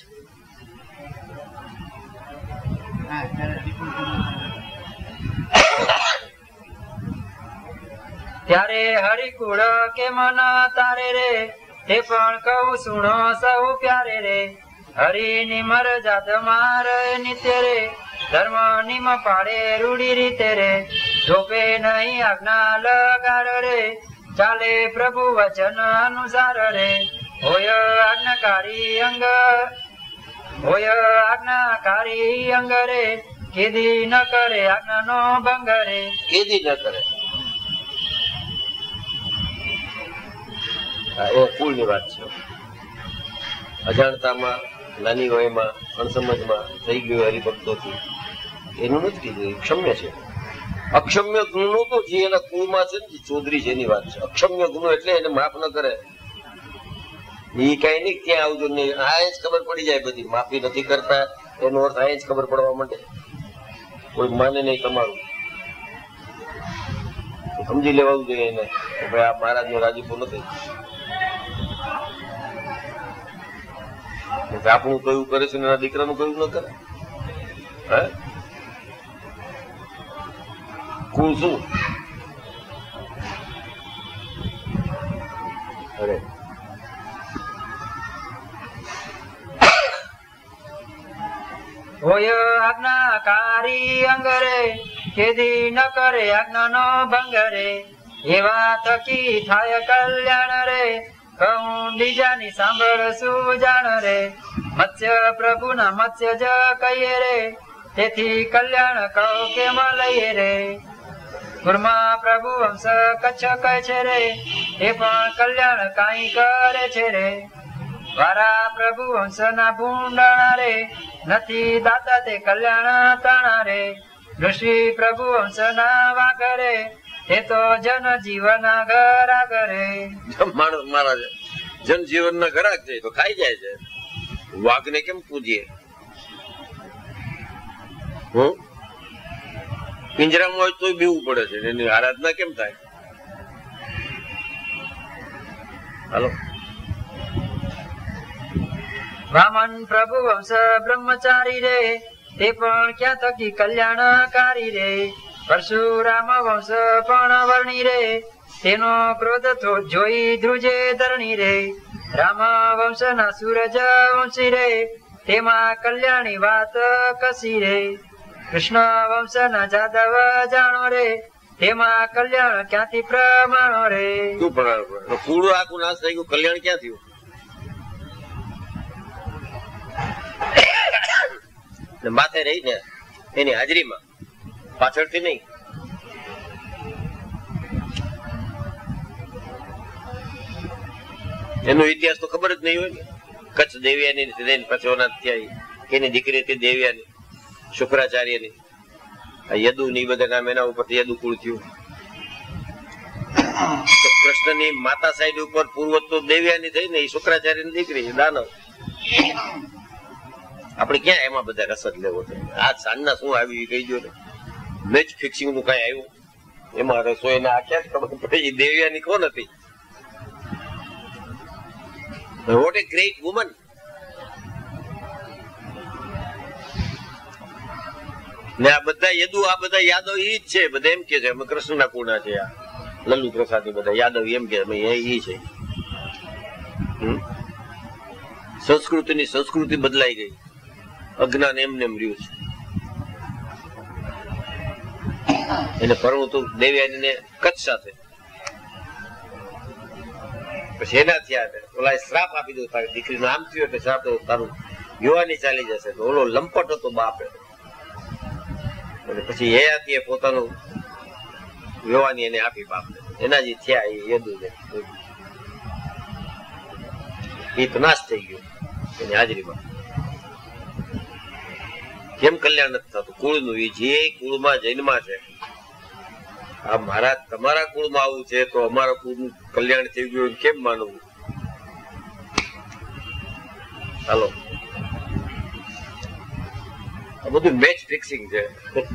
ત્યારે હરિકુળ કે મન તારે રે, તે પણ કહું સુણો સૌ પ્યારે રે. હરિ નિમર જાત માર નિત્ય રે, ધર્મ નિમ પાડે રૂડી રીતે રે. જોપે નહીં આજ્ઞા લગાડ રે, ચાલે પ્રભુ વચન અનુસાર રે. હોય આજ્ઞાકારી અંગ, હોય આજ્ઞાકારી અંગ રે, કેદી ન કરે આજ્ઞા નો ભંગ રે. કેદી ન કરે. એ કુલ ની વાત છે. અજાણતામાં, નાની વયમાં, અણસમજમાં થઈ ગયું હરિભક્તોથી, એનું નથી કીધું. ક્ષમ્ય છે. અક્ષમ્ય ગુનો તો જે એના કુળમાં છે ને, ચૌધરી છે એની વાત છે. અક્ષમ્ય ગુનો એટલે એને માફ ન કરે એ કઈ નહીં. ક્યાં આવજો નહીં, આ જ ખબર પડી જાય બધી. માફી નથી કરતા એનો અર્થ આ જ ખબર પડવા માંડે. કોઈ માને નહીં તમારું, સમજી લેવાનું જોઈએ એને કે ભાઈ આ મહારાજ નો રાજીપો નથી. આપણું કયું કરે છે એના દીકરાનું કયું ન કરે. હે કુલ શું? અરે હોય આજ્ઞાકારી અંગ રે, કેદી ન કરે આજ્ઞા નો ભંગ રે. એવા થકી થાય કલ્યાણ રે, કહું બીજાની સાંભળ સુજાણ રે. મત્સ્ય પ્રભુ ના મત્સ્ય જ કહીએ રે, તેથી કલ્યાણ કહું કેમ લઈએ રે. ગુરમા પ્રભુ હંસ કચ્છ કહે છે રે, એ પણ કલ્યાણ કાંઈ કરે છે રે. વારા પ્રભુ હંસ ના ભૂંડાણા રે, નથી દાતા તે કલ્યાણ તાણા રે. ઋષિ પ્રભુ હંસ ના વાઘરે, એ તો જન જીવન ઘરા કરે. માણસ મારા છે જનજીવન ના ઘરાક છે તો ખાઈ જાય છે. વાઘ ને કેમ પૂજીએ? પિંજરામાં હોય તો બીવું પડે છે, એની આરાધના કેમ થાય? હાલો. વામન પ્રભુ વંશ બ્રહ્મચારી રે, તે પણ ક્યાં થકી કલ્યાણકારી રે. પરશુરામ વંશ પણ વર્ણી રે, તેનો ક્રોધ તો જોઈ ધ્રુજે ધરણી રે. રામ વંશ ના સૂરજ વંશી રે, તેમાં કલ્યાણી વાત કસી રે. કૃષ્ણ વંશ ના જાદવ જાણો રે, તેમાં કલ્યાણ ક્યાંથી પ્રમાણો રે. શું પ્રમાણ? પૂરું આખું નાશ થઈ ગયું, કલ્યાણ ક્યાં થયું? માથે રહી ને એની હાજરીમાં, પાછળથી નહીં. એનો ઇતિહાસ તો ખબર જ નહીં હોય ને. કચ્છ દેવ્યાની પછી એની દીકરી હતી દેવ્યાની, શુક્રાચાર્યની. યદુ ની બધા નામ એના ઉપરથી યદુ કુળ થયું. કૃષ્ણની માતા સાઈડ ઉપર પૂર્વ તો દેવ્યાની થઈ ને, એ શુક્રાચાર્યની દીકરી દાનવ. આપણે ક્યાં એમાં બધા રસદ લેવો છે? આ સાંજના શું આવી કહી દો ને. મેચ ફિક્સિંગ નું કઈ આવ્યું એમાં રસોઈ ના આખ્યા ખબર પડી. દેવ્યાની કોણ હતી? What a great woman. ને આ બધા યદુ, આ બધા યાદવ ઈ જ છે. બધા એમ કે છે અમે કૃષ્ણના કુળના છે. આ લલ્લુ પ્રસાદ બધા યાદવ એમ કે ઈ છે. સંસ્કૃતિની સંસ્કૃતિ બદલાઈ ગઈ. અજ્ઞાન એમને એમ રહ્યું છે. એને પરણું તો દેવ્યાની કચ્છ સાથે. પછી એના થયા ઓલા શ્રાપ આપી દો, તારી દીકરીનું આમ થયું એટલે શ્રાપ તારું યુવાની ચાલી જશે. તો ઓલો લંપટ હતો બાપે, અને પછી એ હતી પોતાનું યુવાની એને આપી બાપને. એના જે થયા એ યદુ એ તો નાશ થઈ ગયો એની હાજરીમાં. કેમ કલ્યાણ નથી થતું કુળનું? એ જે કુળમાં જન્મા છે, આ મારા તમારા કુળમાં આવું છે તો અમારા કુળનું કલ્યાણ થઈ ગયું કેમ માનવું? હાલો, આ બધું મેચ ફિક્સિંગ છે.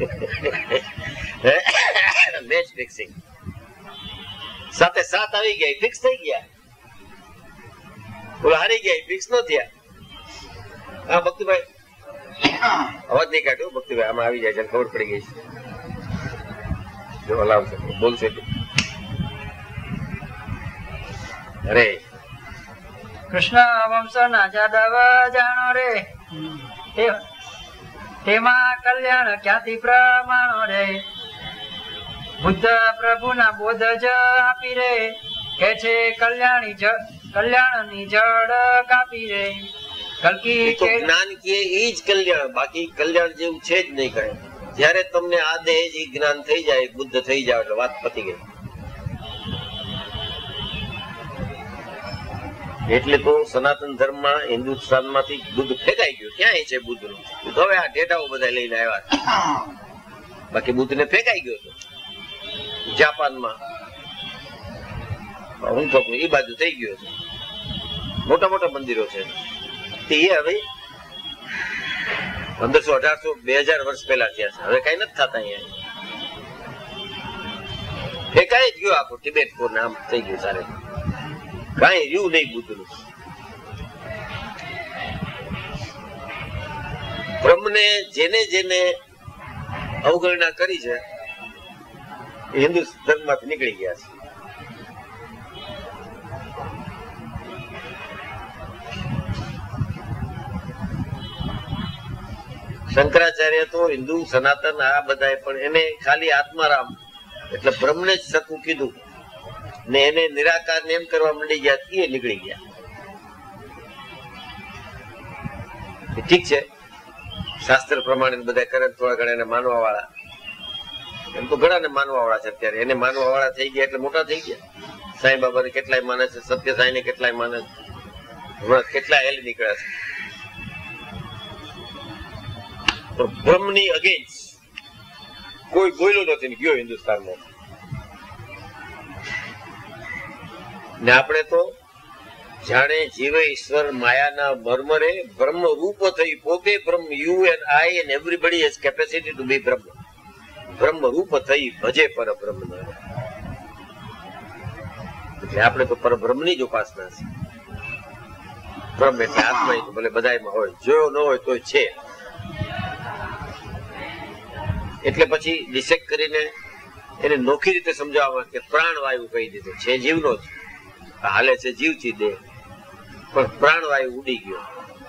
મેચ ફિક્સિંગ સાથે સાત આવી ગયા, ફિક્સ થઈ ગયા. બોલો હારી ગયા, ફિક્સ ન થયા. હા ભક્તિભાઈ, અવાજ નહીં કાઢ્યો ભક્તિભાઈ, આમાં આવી જાય છે, ખબર પડી ગઈ છે. જો હલાવશે બોલશે. અરે કૃષ્ણ વંશ ના જાદવ જાણો રે, તેમાં કલ્યાણ ક્યાંથી પ્રમાણો રે. બુદ્ધ પ્રભુ ના બોધ જ આપી રે, કે છે કલ્યાણની જડ કાપી રે. કલકી જ્ઞાન કે એ જ કલ્યાણ, બાકી કલ્યાણ જેવું છે જ નહીં કઈ. જયારે તમને આ દેહ જ જ્ઞાન થઈ જાય, બુદ્ધ થઈ જાય એટલે વાત પતી ગઈ. એટલે તો સનાતન ધર્મમાં હિન્દુસ્તાન માંથી બુદ્ધ ફેંકાઈ ગયું. ક્યાં છે બુદ્ધ નું? હવે આ ડેટાઓ બધા લઈને આવ્યા, બાકી બુદ્ધ ને ફેંકાઈ ગયો હતો જાપાનમાં. હું તો એ બાજુ થઈ ગયો છે. મોટા મોટા મંદિરો છે તે હવે 1500, 1800, 2000 વર્ષ પહેલા થયા છે. હવે કઈ નથી થતા અહીંયા. ફેંકાઈ જ ગયો આખો ટિબેટ કો નામ થઈ ગયું. સારે કઈ રહ્યું નહીં બુદ્ધ નું. બ્રહ્મને જેને જેને અવગણના કરી છે એ હિન્દુ ધર્મ માંથી નીકળી ગયા છે. શંકરાચાર્ય તો હિન્દુ સનાતન આ બધા પણ એને ખાલી આત્મારામ એટલે બ્રહ્મને જ સકું કીધું ને એને નિરાકાર ને એમ કરવા માંડી ગયા, એ નીકળી ગયા. ઠીક છે, શાસ્ત્ર પ્રમાણે બધા કરે થોડા ઘણા એને માનવા વાળા, એમ તો ઘણા ને માનવા વાળા છે અત્યારે. એને માનવા વાળા થઈ ગયા એટલે મોટા થઈ ગયા. સાંઈ બાબા ને કેટલાય માને છે, સત્ય સાંઈ ને કેટલાય માને છે, હમણાં કેટલા હેલ નીકળ્યા છે. બ્રહ્મની અગેન્સ્ટ કોઈ બોલ્યો નથી ગયો હિન્દુસ્તાનમાં. ને આપણે તો જાણે જીવે ઈશ્વર માયાના મર્મરે બ્રહ્મ રૂપ થઈ પોતે બ્રહ્મ. You and I and everybody has capacity to be Brahm. બ્રહ્મ રૂપ થઈ ભજે પરબ્રહ્મ. એટલે આપણે તો પરબ્રહ્મની જ ઉપાસના છે. બ્રહ્મ એટલે આત્મા, તો ભલે બધામાં હોય, જોયો ન હોય તો છે. એટલે પછી ડિસેક્ટ કરીને એને નોખી રીતે સમજાવવા કે પ્રાણવાયુ કહી દીધો છે. જીવનો જ હાલે છે, જીવથી દેહ, પણ પ્રાણવાયુ ઉડી ગયો.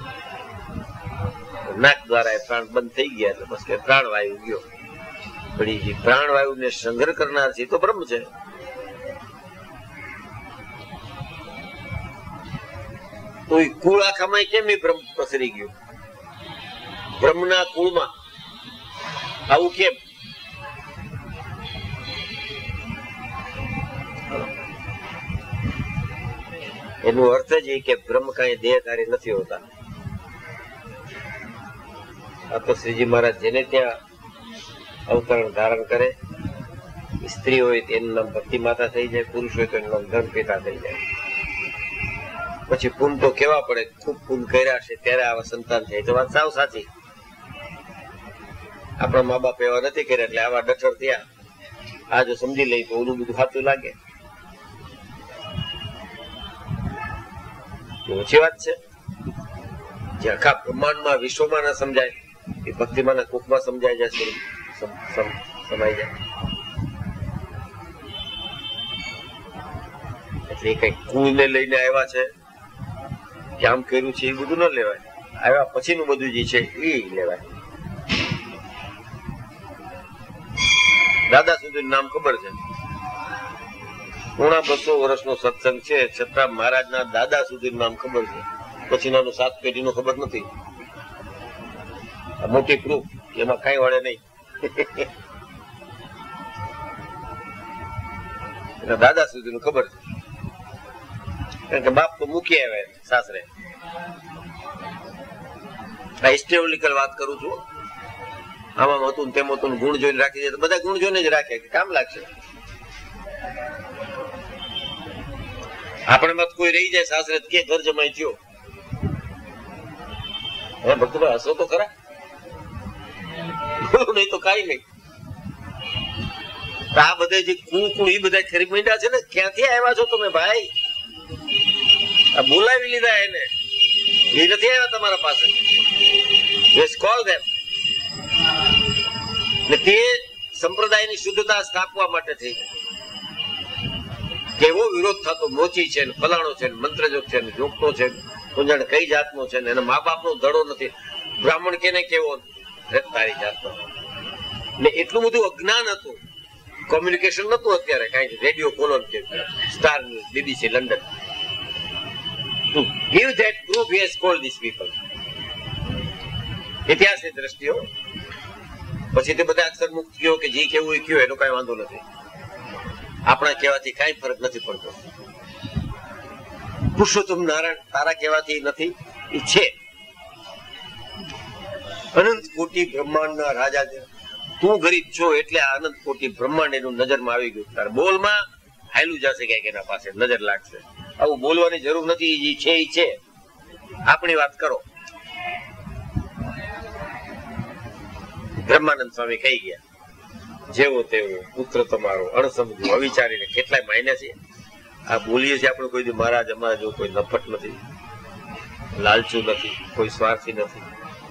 નાક દ્વારા એ પ્રાણ બંધ થઈ ગયા એટલે બસ કે પ્રાણવાયુ ગયો. પણ એ પ્રાણવાયુ ને સંગ્રહ કરનાર છે તો બ્રહ્મ છે. તો એ કુળ આખામાં કેમ એ બ્રહ્મ પસરી ગયું? બ્રહ્મના કુળમાં આવું કેમ? એનો અર્થ જ એ કે બ્રહ્મ કઈ દેહધારી નથી હોતા. આ તો શ્રીજી મહારાજ જેને ત્યાં અવતરણ ધારણ કરે, સ્ત્રી હોય તો એનું નામ ભક્તિ માતા થઈ જાય, પુરુષ હોય તો એનું નામ ધર્મ પિતા થઈ જાય. પછી પૂન તો કેવા પડે, ખૂબ પૂન કર્યા છે ત્યારે આવા સંતાન થાય. તો વાત સાવ સાચી. આપણા મા બાપ એવા નથી કર્યા એટલે આવા ડઠર થયા. આ જો સમજી લઈ તો ઓલું બધું સાચું લાગે. ઓછી વાત છે. જે આખા બ્રહ્માંડમાં વિશ્વમાં ના સમજાય એ ભક્તિમાં કુકમાં સમજાય જાય, સમાઈ જાય. એટલે કઈ કુળ ને લઈને આવ્યા છે કે આમ કર્યું છે એ બધું ન લેવાય. આવ્યા પછીનું બધું જે છે એ લેવાય. દાદા સુધી નામ ખબર છે, પોણા 200 વર્ષનો સત્સંગ છે, છતાં મહારાજના દાદા સુધી નામ ખબર છે, પછી નાનું 7 પેઢીનું ખબર નથી. મોટી પ્રૂફ એમાં કઈ વળે નહીં. દાદા સુધીનું ખબર છે, કારણ કે બાપ તો મૂકી આવ્યા સાસરે. આ હિસ્ટોરિકલ વાત કરું છું. આમાં હતું તેમ હતું, ગુણ જોઈને રાખી દે તો બધા ગુણ જોઈને જ રાખે, કામ લાગશે. આપણે મત કોઈ રહી જાય સાસરે કે ઘર જમાઈ થયો, હે ભક્તભાઈ હસો તો ખરા, નહીં તો કઈ નહીં. આ બધા જે કુણ એ બધા ખરી માંડ્યા છે ને, ક્યાંથી આવ્યા છો તમે ભાઈ? આ બોલાવી લીધા એને, એ નથી આવ્યા તમારા પાસે. Call them. તે સંપ્રદાયની શુદ્ધતા સ્થાપવા માટે થઈ. કેવો વિરોધ થતો, મોચી છે ને ફલાણો છે ને મંત્રજોગ છે ને જોગતો છે, કોણ કઈ જાતનો છે ને એના મા બાપનો ધડો નથી, બ્રાહ્મણ કેને કેવો તારી જાતનો. ને એટલું બધું અજ્ઞાન હતું, કોમ્યુનિકેશન નતું અત્યારે કઈ, રેડિયો કોલોન કે star news, BBC London. To give that proof he has called these people. ઇતિહાસની દ્રષ્ટિએ પછી તે બધા અક્ષર મુક્ત કયો કે જે કેવું એ કયો, એનો કઈ વાંધો નથી. આપણા કહેવાથી કઈ ફરક નથી પડતો. પુરુષોત્તમ નારાયણ તારા કહેવાથી નથી, એ છે. અનંત કોટી બ્રહ્માંડના રાજા છે. તું ગરીબ છો એટલે આ અનંત કોટી બ્રહ્માંડ એનું નજરમાં આવી ગયું. તારે બોલમાં હાયલું જશે ક્યાંક એના પાસે, નજર લાગશે. આવું બોલવાની જરૂર નથી, જે છે એ છે. આપણી વાત કરો. બ્રહ્માનંદ સ્વામી કહી ગયા, જેવો તેવો પુત્ર તમારો અણસમજુ અવિચારીને કેટલાય માયના છે. આ બોલીએ છીએ આપણે કોઈ દી મહારાજ અમારા જો કોઈ નફટ નથી, લાલચુ નથી, કોઈ સ્વાર્થી નથી.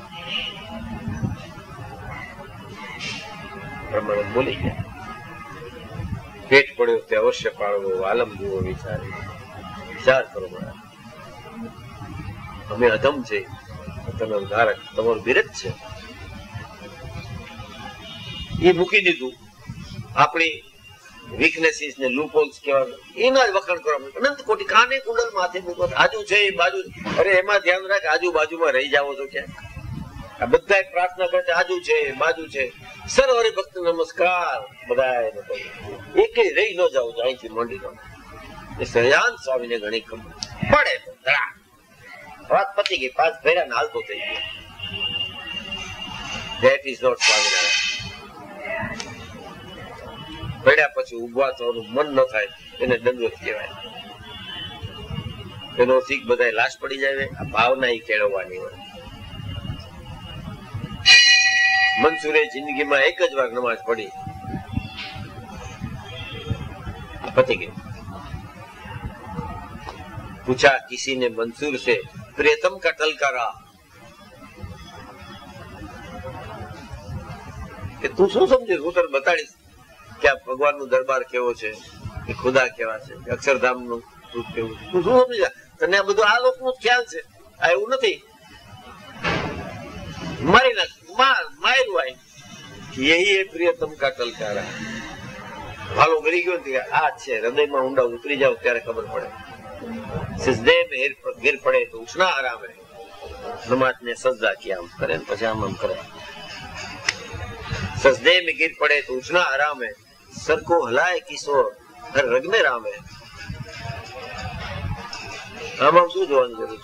બ્રહ્માનંદ બોલી ગયા, પેટ પડ્યો તે અવશ્ય પાળવો, આલમ જુઓ વિચારી. વિચાર કરો મહારાજ, અમે અધમ છે, તમે ધારક, તમારું બિરજ છે. એ મૂકી દીધું. આપણી વીકનેસીસ ને લૂપહોલ્સ કહેવાય, એના જ વખાણ કરવા. અનંત કોટી કાને કુંડલ માથે મૂકવા, આજુ છે એ બાજુ. અરે એમાં ધ્યાન રાખ, આજુબાજુમાં રહી જાવો છો ક્યાંક. આ બધા પ્રાર્થના કરે આજુ છે બાજુ છે. સર્વરે ભક્ત નમસ્કાર બધા એક રહી ન જાવ છો અહીંથી મંડી નો. એ સહજાનંદ સ્વામીને ઘણી ખબર પડે તો ધડા વાત પતી ગઈ, 5 ફેરા હાલતો થઈ ગયો. That is not Swaminarayan. પડ્યા પછી ઉભા થવાનું મન ન થાય એને દંડવત કહેવાય. એનો શીખ બધા લાશ પડી જાય. આ ભાવના એ કેળવવાની હોય. મંસૂરે જિંદગીમાં એક જ વાર નમાજ પડી, પતી ગઈ. પૂછા કિસી ને મંસૂર से प्रियतम का टल करा, કે તું શું સમજે? હું તને બતાડીશ કે આ ભગવાન નું દરબાર કેવો છે, કે ખુદા કેવા છે, અક્ષરધામ નું રૂપ કેવું છે. તું શું સમજે? તને આ બધું આ લોક નું ખ્યાલ છે. આ એવું નથી મારી નાખ માર્યું આય. યહી એ પ્રિયતમ કા ટલકારા. ભાલો કરી ગયો ને આ છે. હૃદયમાં ઊંડા ઉતરી જાવ ત્યારે ખબર પડે. સિજદે में गिर पड़े तो उठना आराम है. नमाज ने सजदा किया, आम करे પછી આમ કરે. सजदे में गिर पड़े तो उठना आराम है. सर को हलाए किशोर हर रग में राम है. આમ શું જોવાની જરૂર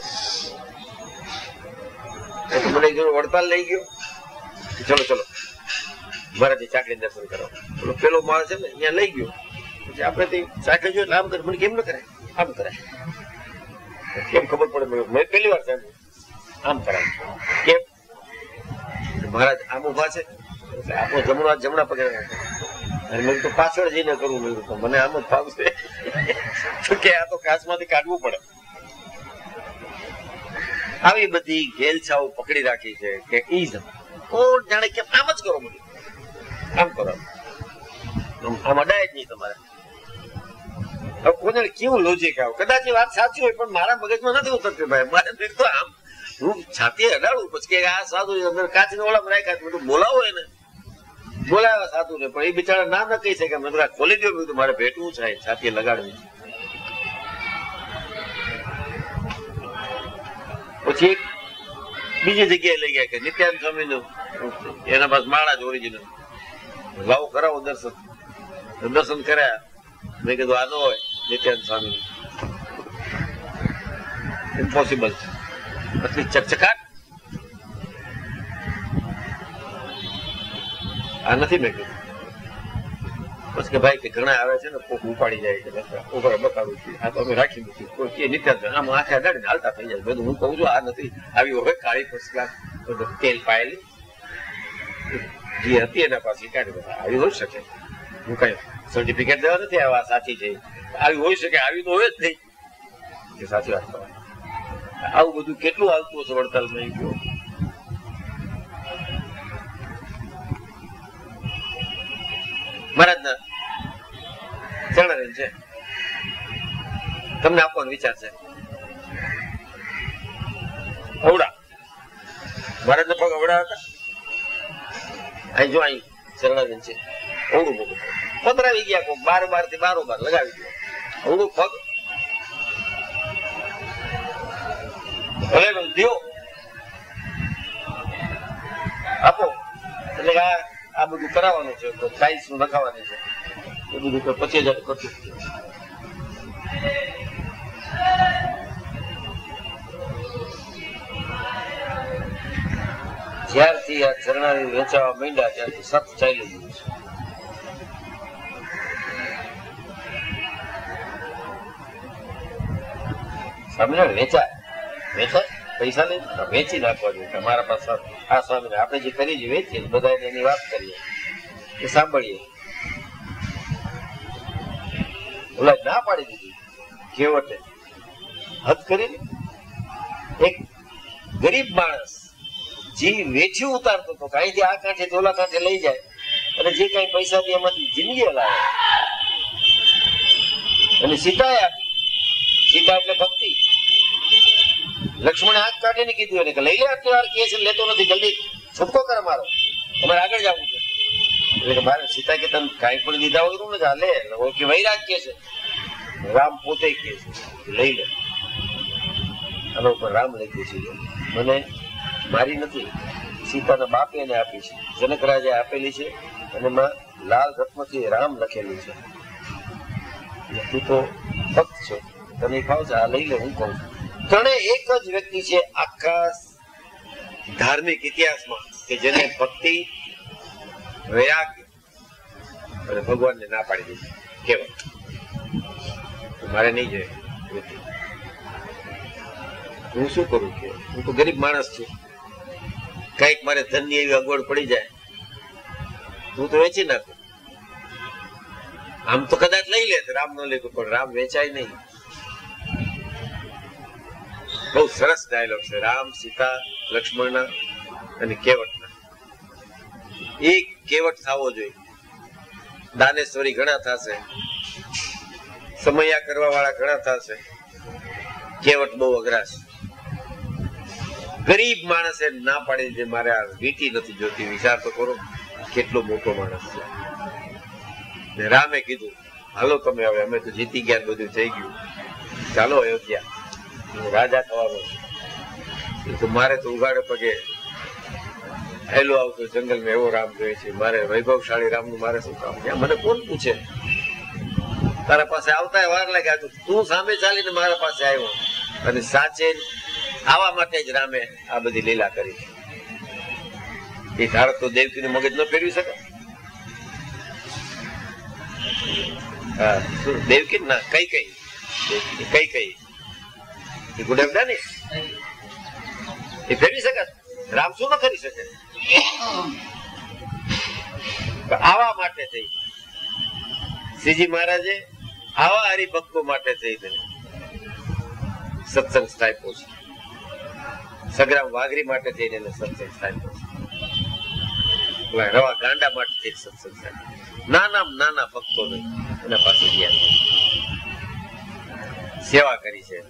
છે? મને જો વડતાલ લઈ ગયો, ચલો ચલો મહારાજે ચાકડી દર્શન કરો. પેલો માળ છે ને અહીંયા લઈ ગયો, પછી આપણે ચાકડી જો આમ કરે. મને કેમ ન કરાય? આમ કરાય. કેમ ખબર પડે? મેં પહેલી વાર સાહેબ આમ કરાય. કેમ? મહારાજ આમ ઉભા છે, આપણો જમણો હાથ જમણા પગે. અને મેં તો પાછળ જઈને કરવું, મેં તો મને આમ જ ફાવશે કે આ તો કાચમાંથી કાઢવું પડે. આવી બધી ઘેલછાઓ પકડી રાખી છે કે ઈ કોણ જાણે કે આમ જ કરો, બધું આમ કરો, આમ અડાય જ નહીં તમારે. હવે કોને કેવું લોજિક આવ? કદાચ એ વાત સાચી હોય પણ મારા મગજમાં નથી ઉતરતી ભાઈ. મારે તો આમ હું છાતી અડાડું પછી કે આ સાધુ અંદર કાચના ઓળામાં રાખ્યા બધું બોલાવો એને. બોલાવ્યા સાધુ ને, પણ એ બિચારા ના ન કહી શકે. મેં કીધું ખોલી દો, મેં કીધું મારે ભેટવું છે, છાતી લગાડવી છે. પછી બીજી જગ્યાએ લઈ ગયા કે નિત્યાનંદ સ્વામી નું એના પાસે માળા જ ઓરિજિનલ, લાવો કરાવો દર્શન. દર્શન કર્યા. મેં કીધું આ ન હોય નિત્યાનંદ સ્વામી, ઇમ્પોસિબલ છે. પછી ચકચકાટ, આ નથી. મેં કીધું પછી કે ભાઈ કે ઘણા આવે છે ને કોક ઉપાડી જાય છે, ઉપર બતાડું છું. આ તો અમે રાખી દીધું. કોઈ કે નિત્યાનંદ આમ આંખે અડાડીને હાલતા થઈ જાય. બધું હું કહું છું આ નથી આવી હવે કાળી ફર્સ્ટ ક્લાસ તેલ પાયેલી જે હતી એના પાસે કાઢી આવી હોઈ શકે. હું કઈ સર્ટિફિકેટ દેવા નથી આવ્યા સાચી છે, આવી હોઈ શકે. આવી તો હોય જ નહીં કે સાચી વાત કરવાની. આવું બધું કેટલું આવતું હશે વડતાલમાં. ગયો મહારાજ ના ચરણારેન છે, તમને આપવાનો વિચાર છે. અવડા મહારાજ ના પગ અવડા હતા. અહીં જો અહીં ચરણારેન છે, અવડું મોટું પધરાવી ગયા. કોક 12 થી 12 લગાવી દો. અવડું પગ ભલે દો આપો. એટલે આ બધું કરાવવાનું છે, ટાઇલ્સ નું લખાવાની છે, એ બધું 25,000 ખર્ચું. જ્યારથી આ ચરણારી વેચાવા માંડ્યા ત્યારથી સત ચાલી ગયું છે. સ્વામિનારાયણ વેચાય પૈસા લઈ વેચી નાખવા જોઈએ. તમારા પાસે આ સ્વામી આપણે જે કરી છે વેચીએ, બધા એની વાત કરીએ, એ સાંભળીએ. ઓલા ના પાડી દીધી કેવટે, હદ કરીને. એક ગરીબ માણસ જે વેચ્યું ઉતારતો હતો, કાંઈથી આ કાંઠે ઓલા કાંઠે લઈ જાય અને જે કઈ પૈસા એમાંથી જિંદગી હલાવે. અને સીતાએ આપી. સીતા એટલે ભક્તિ. લક્ષ્મણે હાથ કાઢીને કીધું એને કે લઈ લે, આટલી વાર કે છે લેતો નથી, જલ્દી છૂટકો કર મારો, તમારે આગળ જવું છે. એટલે મારે સીતા કે તમે કાંઈ પણ દીધા હોય ને લે. કે વૈરાગ કે છે, રામ પોતે કે છે લઈ લે. આના ઉપર રામ લખ્યું છે, મને મારી નથી, સીતાના બાપે એને આપી છે, જનક રાજાએ આપેલી છે, અને એમાં લાલ રત્નથી રામ લખેલું છે. તું તો ભક્ત છો, તને ખાવ છે, આ લઈ લે, હું કહું. ત્રણે એક જ વ્યક્તિ છે આખા ધાર્મિક ઇતિહાસમાં કે જેને ભક્તિ, વૈરાગ અને ભગવાનને ના પાડી દીધી. કેવળ મારે નહીં જોઈએ. હું શું કરું કે હું તો ગરીબ માણસ છું, કઈક મારે ધનની એવી અગવડ પડી જાય, હું તો વેચી નાખું. આમ તો કદાચ લઈ લે, રામ ન લેતું, પણ રામ વેચાય નહીં. બહુ સરસ ડાયલોગ છે રામ, સીતા, લક્ષ્મણના અને કેવટના. એક કેવટ થવો જોઈએ. દાનેશ્વરી ઘણા થશે, સમયા કરવા વાળા ઘણા થશે, કેવટ બહુ અઘરા છે. ગરીબ માણસે ના પાડી દે, મારે આ વીટી નથી જોતી. વિચાર તો કરો કેટલો મોટો માણસ છે. ને રામે કીધું હાલો તમે, હવે અમે તો જીતી ગયા, બધું થઈ ગયું, ચાલો અયોધ્યા, રાજા થવાનો છે. મારે તો ઉઘાડે પગે હેલો આવતો જંગલમાં એવો રામ જોઈએ છે. મારે વૈભવશાળી રામનું મારે શું કામ? મને કોણ પૂછે? તારા પાસે આવતા વાર લાગ્યા, તું સામે ચાલીને મારા પાસે આવ્યો. અને સાચે આવા માટે જ રામે આ બધી લીલા કરી. એ ધારક તો દેવકીનું મગજ ન ફેરવી શકે. હા, દેવકી ના કઈ એ ગુડ હેવ ડન ઇટ. એ ફેરવી શકે? રામ શું ન કરી શકે? આવા માટે થઈ શ્રીજી મહારાજે આવા હરિભક્તો માટે થઈને સત્સંગ સ્થાપ્યો છે. સગ્રામ વાઘરી માટે થઈને એને સત્સંગ સ્થાપ્યો છે. રવા ગાંડા માટે થઈ સત્સંગ સ્થાપ્યો. નાના ભક્તોને એના પાસે ગયા, સેવા કરી છે.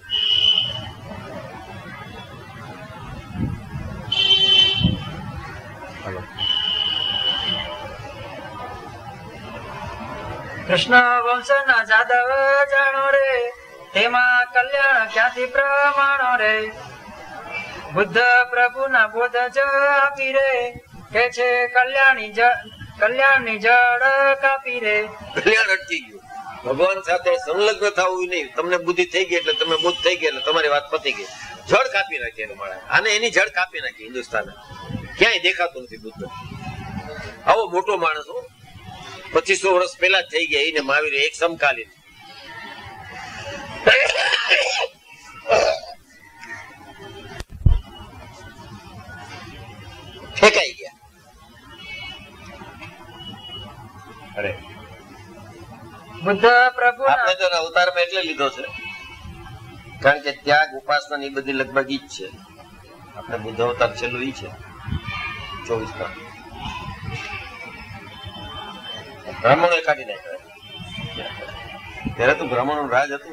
કૃષ્ણ વંશના જાદવ જાણો રે, તેમાં કલ્યાણ ક્યાંથી પ્રમાણો રે. બુદ્ધ પ્રભુના બોધ જ આપી રે, કે છે કલ્યાણની જડ કાપી રે. કલ્યાણ અટકી ગયું. ભગવાન સાથે સંલગ્ન થવું નહીં. તમને બુદ્ધિ થઈ ગઈ એટલે તમે બુદ્ધ થઈ ગયા એટલે તમારી વાત પતી ગઈ. જડ કાપી નાખી એનું માળા. આને એની જડ કાપી નાખી હિન્દુસ્તાન. ક્યાંય દેખાતું નથી બુદ્ધ. આવો મોટો માણસ 2500 વર્ષ પહેલા થઈ ગયા. એને મહાવીર એક સમકાલીન. ફેંકાઈ ગયા. અરે બુદ્ધ પ્રભુ આપણે તો અવતારમાં એટલે લીધો છે કારણ કે ત્યાગ ઉપાસના ની બધી લગભગ ઈ જ છે. આપણે બુદ્ધ અવતાર છેલ્લું ઈ છે 24માં. બ્રાહ્મણો કાઢી નાખ્યા. ત્યારે તો બ્રાહ્મણો રાજ હતું.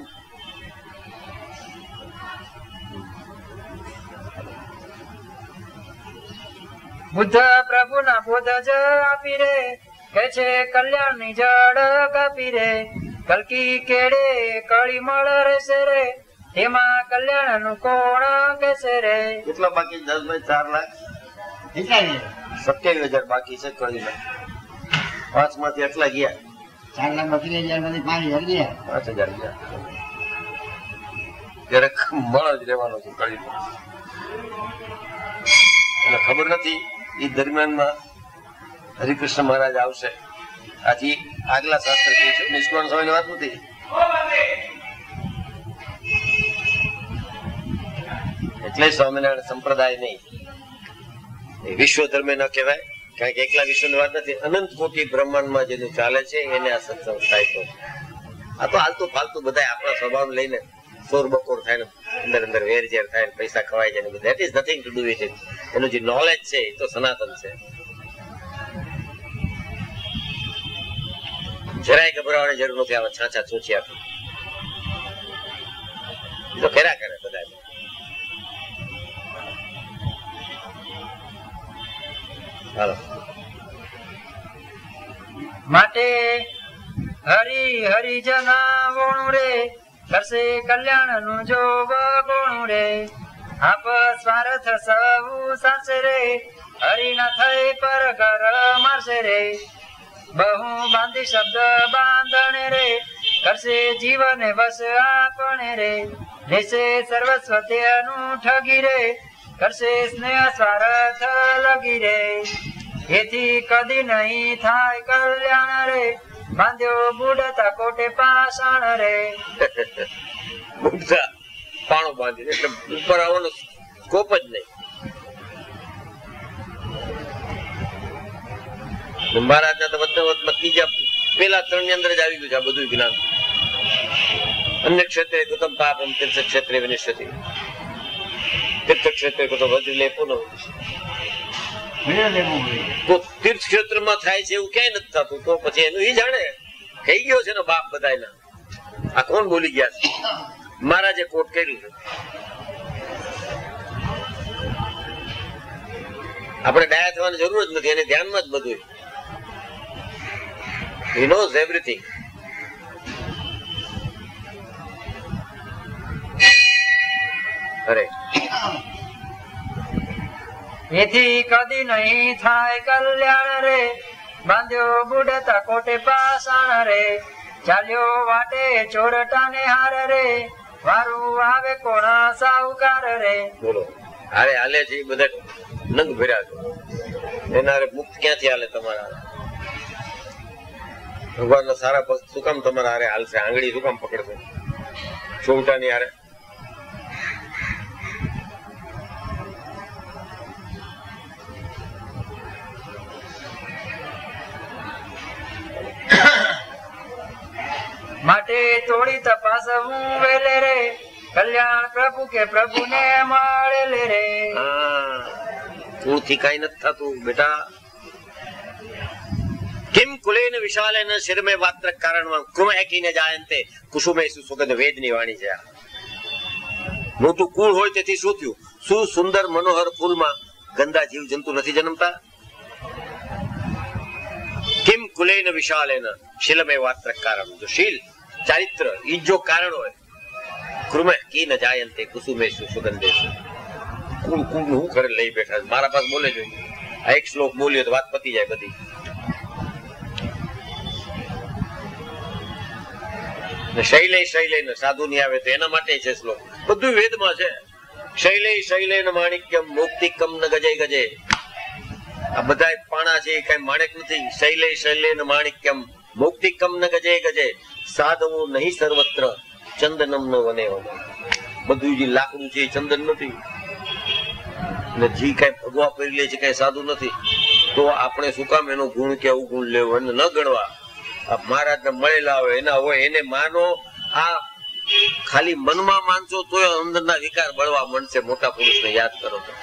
બુદ્ધ પ્રભુના બોધ જ આપી રે, કે છે કલ્યાણની જડ કાપી રે. કલકી કેડે કળી મળ રહેશે રે, એમાં કલ્યાણ નું કોણ કેસે રે. કેટલા બાકી? 10/4 લાખ 27,000 બાકી છે કળીના. 5 માંથી એટલા ગયા. 4,32,000 માંથી 5,000 ગયા. 5,000 ગયા. ત્યારે મળ જ રહેવાનો છે કળીનો. એટલે ખબર નથી એ દરમિયાનમાં હરિકૃષ્ણ મહારાજ આવશે. આથી આગલા શાસ્ત્ર કહે છે, નિષ્કાળ સમયની વાત નથી. એટલે સ્વામિનારાયણ સંપ્રદાય નહીં, વિશ્વ ધર્મે ન કહેવાય. કારણ કે એકલા વિશ્વની વાત નથી. અનંત કોટી બ્રહ્માંડમાં જેનું ચાલે છે એને આ સત્સંગ થાય તો. આ તો હાલતું ફાલતું બધા આપણા સ્વભાવ લઈને ચોર બકોર થાય ને અંદર અંદર વેરઝેર થાય ને પૈસા ખવાય જાય ને બધું. That is nothing to do with it. એનું જે નોલેજ છે એ તો સનાતન છે. જરાય ગભરાવાની જરૂર નથી. આવા છાછા છૂછિયા તો ફેરા કરે બધા. હાલો. માટે હરિ હરિજના વોણું રે, કરશે કલ્યાણ નું જો વગોણું રે. આપ સ્વાર્થ સૌ સાચે રે, હરિ ના થઈ પર ઘર મારશે રે. બહુ બાંધી શબ્દ બાંધણે રે, કરશે જીવન વસ આપણે રે. લેશે સર્વસ્વ તેનું ઠગી રે, કરશે સ્નેહ સ્વાર્થ લગી રે. એથી કદી નહીં થાય કલ્યાણ રે, બાંધ્યો બુડતા કોટે પાષાણ રે. બુડતા પાણો બાંધી એટલે ઉપર આવવાનો સ્કોપ જ નહીં. મહારાજના તો ત્રીજા પેલા 3 ની અંદર જ આવી ગયું છે આ બધું જ્ઞાન. અન્ય ક્ષેત્રે કુતમ પાપમ તીર્થ ક્ષેત્રે વિનિશ્યતિ. તીર્થ ક્ષેત્રે કુતમ વજ્ર લેપો ન તો તીર્થ ક્ષેત્રમાં થાય છે એવું ક્યાંય નથી થતું. તો પછી એનું ઈ જાણે થઈ ગયો છે ને બાપ બધાયના. આ કોણ બોલી ગયા છે? મહારાજે કોટ કર્યું છે. આપણે ડાયા થવાની જરૂર જ નથી. એને ધ્યાનમાં જ બધું. He knows everything. અરે એથી કદી નહીં થાય કલ્યાણ રે, બાંધ્યો બુડતા કોટે પાષાણ રે. ચાલ્યો વાટે ચોરટાને હાર રે, વારું આવે કોણ સાહુકાર રે. બોલો હારે હાલે છે બધા નંગ ભર્યા છે. એના હારે મુક્ત ક્યાંથી હાલે તમારા? ભગવાન સારા ભક્ત શું કામ તમારા હારે હાલશે? આંગળી શું કામ પકડશે ચોવટાની હારે? માટે થોડી તપાસ હું વેલે રે, કલ્યાણ પ્રભુ કે પ્રભુ ને મળેલે રે. કુળથી કઈ નથી થતું બેટા. કિમ કુલેન વિશાલેન શિરમે વાત્ર કારણમાં કૃમ એકીને જાયંતે કુસુમે સુગંધ વેદની વાણી છે. મોટું કુળ હોય તેથી શું થયું? શું સુંદર મનોહર ફૂલમાં ગંદા જીવ જંતુ નથી જન્મતા? કિમ કુલેન વિશાલેન શીલમે વાત્ર કારણ. જો શીલ ચારિત્ર ઈ જો કારણ હોય, કૃમે કી ન જાયંતે કુસુમેશુ સુગંધેશુ. કુલ કુલ હું કરે લઈ બેઠા મારા પાસે બોલે જોઈએ. આ એક શ્લોક બોલ્યો તો વાત પતી જાય બધી. શૈલે શૈલે સાધુ ની આવે તો એના માટે છે શ્લોક. બધું વેદમાં છે. શૈલે શૈલે માણિક્યમ મૌક્તિકમ ન ગજે ગજે. આ બધા પાણા છે કઈ માણેક નથી. શૈલે શૈલે માણિક્યમ મૌક્તિકમ ન ગજે ગજે. સાધવો નહીં સર્વત્ર ચંદનમ ન વને વને. બધું જે લાકડું છે એ ચંદન નથી. ને જે કઈ ભગવા પહેરી લે છે કઈ સાધુ નથી. તો આપણે શું કામ એનો ગુણ કે અવગુણ લેવો, એને ન ગણવા. મહારાજ ને મળેલા હોય એના હોય એને માનો. આ ખાલી મનમાં માનશો તો અંદરના વિકાર બળવા મળશે. મોટા પુરુષ ને યાદ કરો તો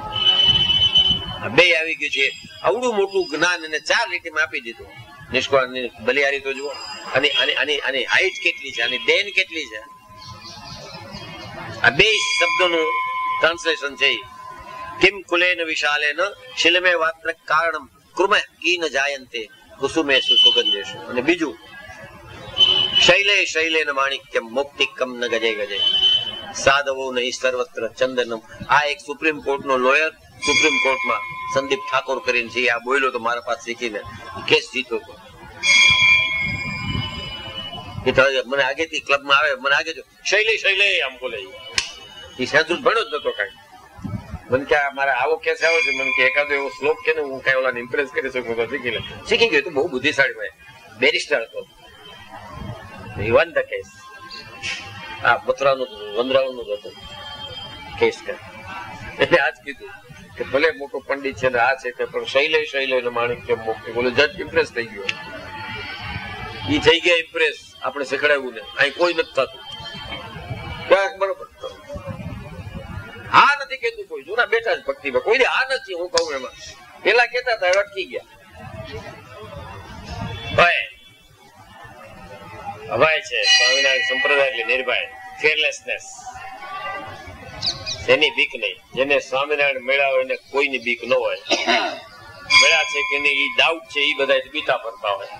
બે આવી ગયું છે. આવડું મોટું જ્ઞાન એને 4 લીટીમાં આપી દીધું. નિષ્કાળની બલિયારી તો જુઓ. અને આની હાઈટ કેટલી છે, આની દેન કેટલી છે. આ બે શબ્દોનું ટ્રાન્સલેશન છે. કિમ કુલેન વિશાલેન શિલમે વાત્ર કારણમ કૃમે કી ન જાયંતે કુસુમેશુ સુગંધેશુ. અને બીજું શૈલે શૈલેન માણિક્યમ મૌક્તિકમ ન ગજે ગજે. સાધવો નહીં સર્વત્ર ચંદનમ. આ એક સુપ્રીમ કોર્ટ નો લોયર સુપ્રીમ કોર્ટમાં સંદીપ ઠાકોર કરીને છે. આ બોલ્યો તો મારા પાસે શીખીને કેસ જીત્યો હતો. મને આગેથી ક્લબમાં આવે, મને આગે શૈલે શૈલે આમ બોલે. એ સંસ્કૃત ભણ્યો જ નતો કઈ. મને કે મારે આવો કેસ આવ્યો છે, મને કે એકાદો એવો શ્લોક છે ને હું કઈ ઓલા ઇમ્પ્રેસ કરી શકું તો શીખી ગયો. તો બહુ બુદ્ધિશાળી ભાઈ, બેરિસ્ટર હતો. He won the case. આ બત્રાનું વંદરાવનું જ હતું કેસ. એટલે આજ કીધું કે ભલે મોટો પંડિત છે ને આ છે કે પણ શૈલે શૈલે માણિક્ય મુક્તિ બોલે. જજ ઇમ્પ્રેસ થઈ ગયો. ઈ થઈ ગયા ઇમ્પ્રેસ. આપણે શીખડાવ્યું ને અહીં કોઈ નથી થતું. બરોબર હા નથી કેતું કોઈ. જૂના બેઠા જ ભક્તિમાં કોઈ હા નથી. હું કહું એમાં પેલા કેતા હતા અટકી ગયા. અભય છે સ્વામિનારાયણ સંપ્રદાય એટલે નિર્ભય, ફિયરલેસનેસ. એની બીક નહીં. જેને સ્વામિનારાયણ મળ્યા હોય એને કોઈની બીક ન હોય. મળ્યા છે કે નહીં એ ડાઉટ છે. એ બધા બીતા ફરતા હોય.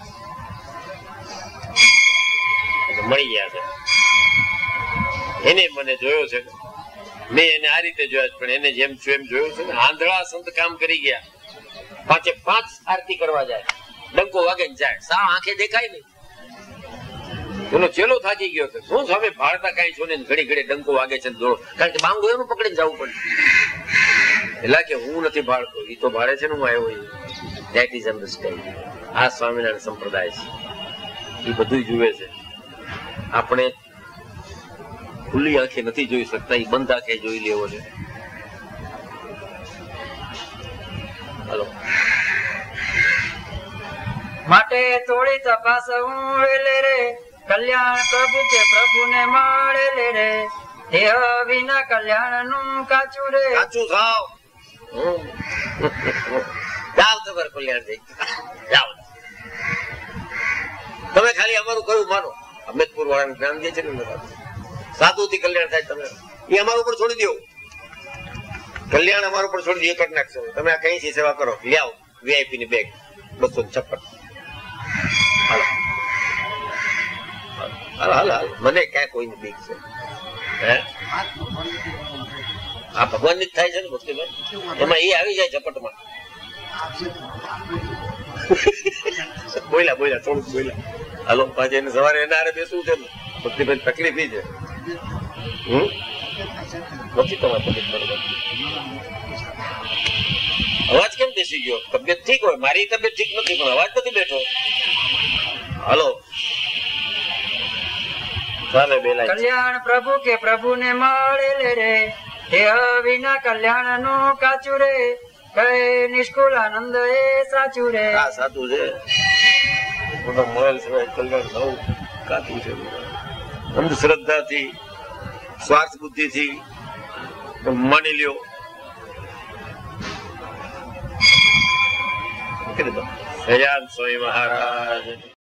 મળી ગયા છે. એને મને જોયો છે. મેં એને આ રીતે જોયા છે. પણ એને જેમ છું એમ જોયું છે ને. આંધળા સંત કામ કરી ગયા. 5 આરતી કરવા જાય, ડંકો વાગે જાય, સા આંખે દેખાય નહીં. એનો ચેલો થાકી ગયો છે. શું સામે ભાળતા કઈ છો ને ઘડી ઘડી ડંકો વાગે છે દોડો. કારણ કે બાંગો એનું પકડીને જવું પડે. એટલે કે હું નથી ભાળતો, એ તો ભાળે છે ને હું આવ્યો. That is understand. આ સ્વામિનારાયણ સંપ્રદાય છે. એ બધું જુએ છે. આપણે ખુલ્લી આંખે નથી જોઈ શકતા. એ બંધ આંખે જોઈ લેવો છે. હાલો માટે થોડી તપાસ હું વેલે રે. કલ્યાણ પ્રભુ કે પ્રભુ ને મળે રે. દેહ વિના કલ્યાણ નું કાચું રે. કાચું ખાવ. જાવ તો કલ્યાણ થઈ જાવ. તમે ખાલી અમારું કયું માનો. અમેદપુર વાળાનું જ્ઞાન જે છે ને સાધુ થી કલ્યાણ થાય. તમે એ અમારું ઉપર છોડી દો. કલ્યાણ અમારું ઉપર છોડી દો. એક જ નાખશો. તમે આ કઈ સેવા કરો. લ્યાવ વીઆઈપી ની બેગ 256. Hello hello hello. મને ક્યાં કોઈની બીક છે? આ ભગવાન ની જ થાય છે ને ભક્તિભાઈ. એમાં એ આવી જાય ઝપટમાં. બોલ્યા થોડુંક બોલ્યા. હાલો પાછી એને સવારે એના હારે બેસવું છે ને ભક્તિભાઈ. તકલીફ છે. નથી તમારી તબિયત બરોબર. અવાજ કેમ બેસી ગયો? તબિયત ઠીક હોય. મારી તબિયત ઠીક નથી પણ અવાજ નથી બેઠો. હાલો કલ્યાણ પ્રભુ કે પ્રભુ ને મળે રે. દેહ વિના કલ્યાણ નું કાચું રે. કઈ નિષ્કુળ આનંદ એ સાચું રે. આ સાચું છે. મળેલ સિવાય કલ્યાણ નવું કાચું છે. અંધશ્રદ્ધાથી સ્વાર્થ બુદ્ધિથી માની લ્યો. સહજાનંદ સ્વામી મહારાજ.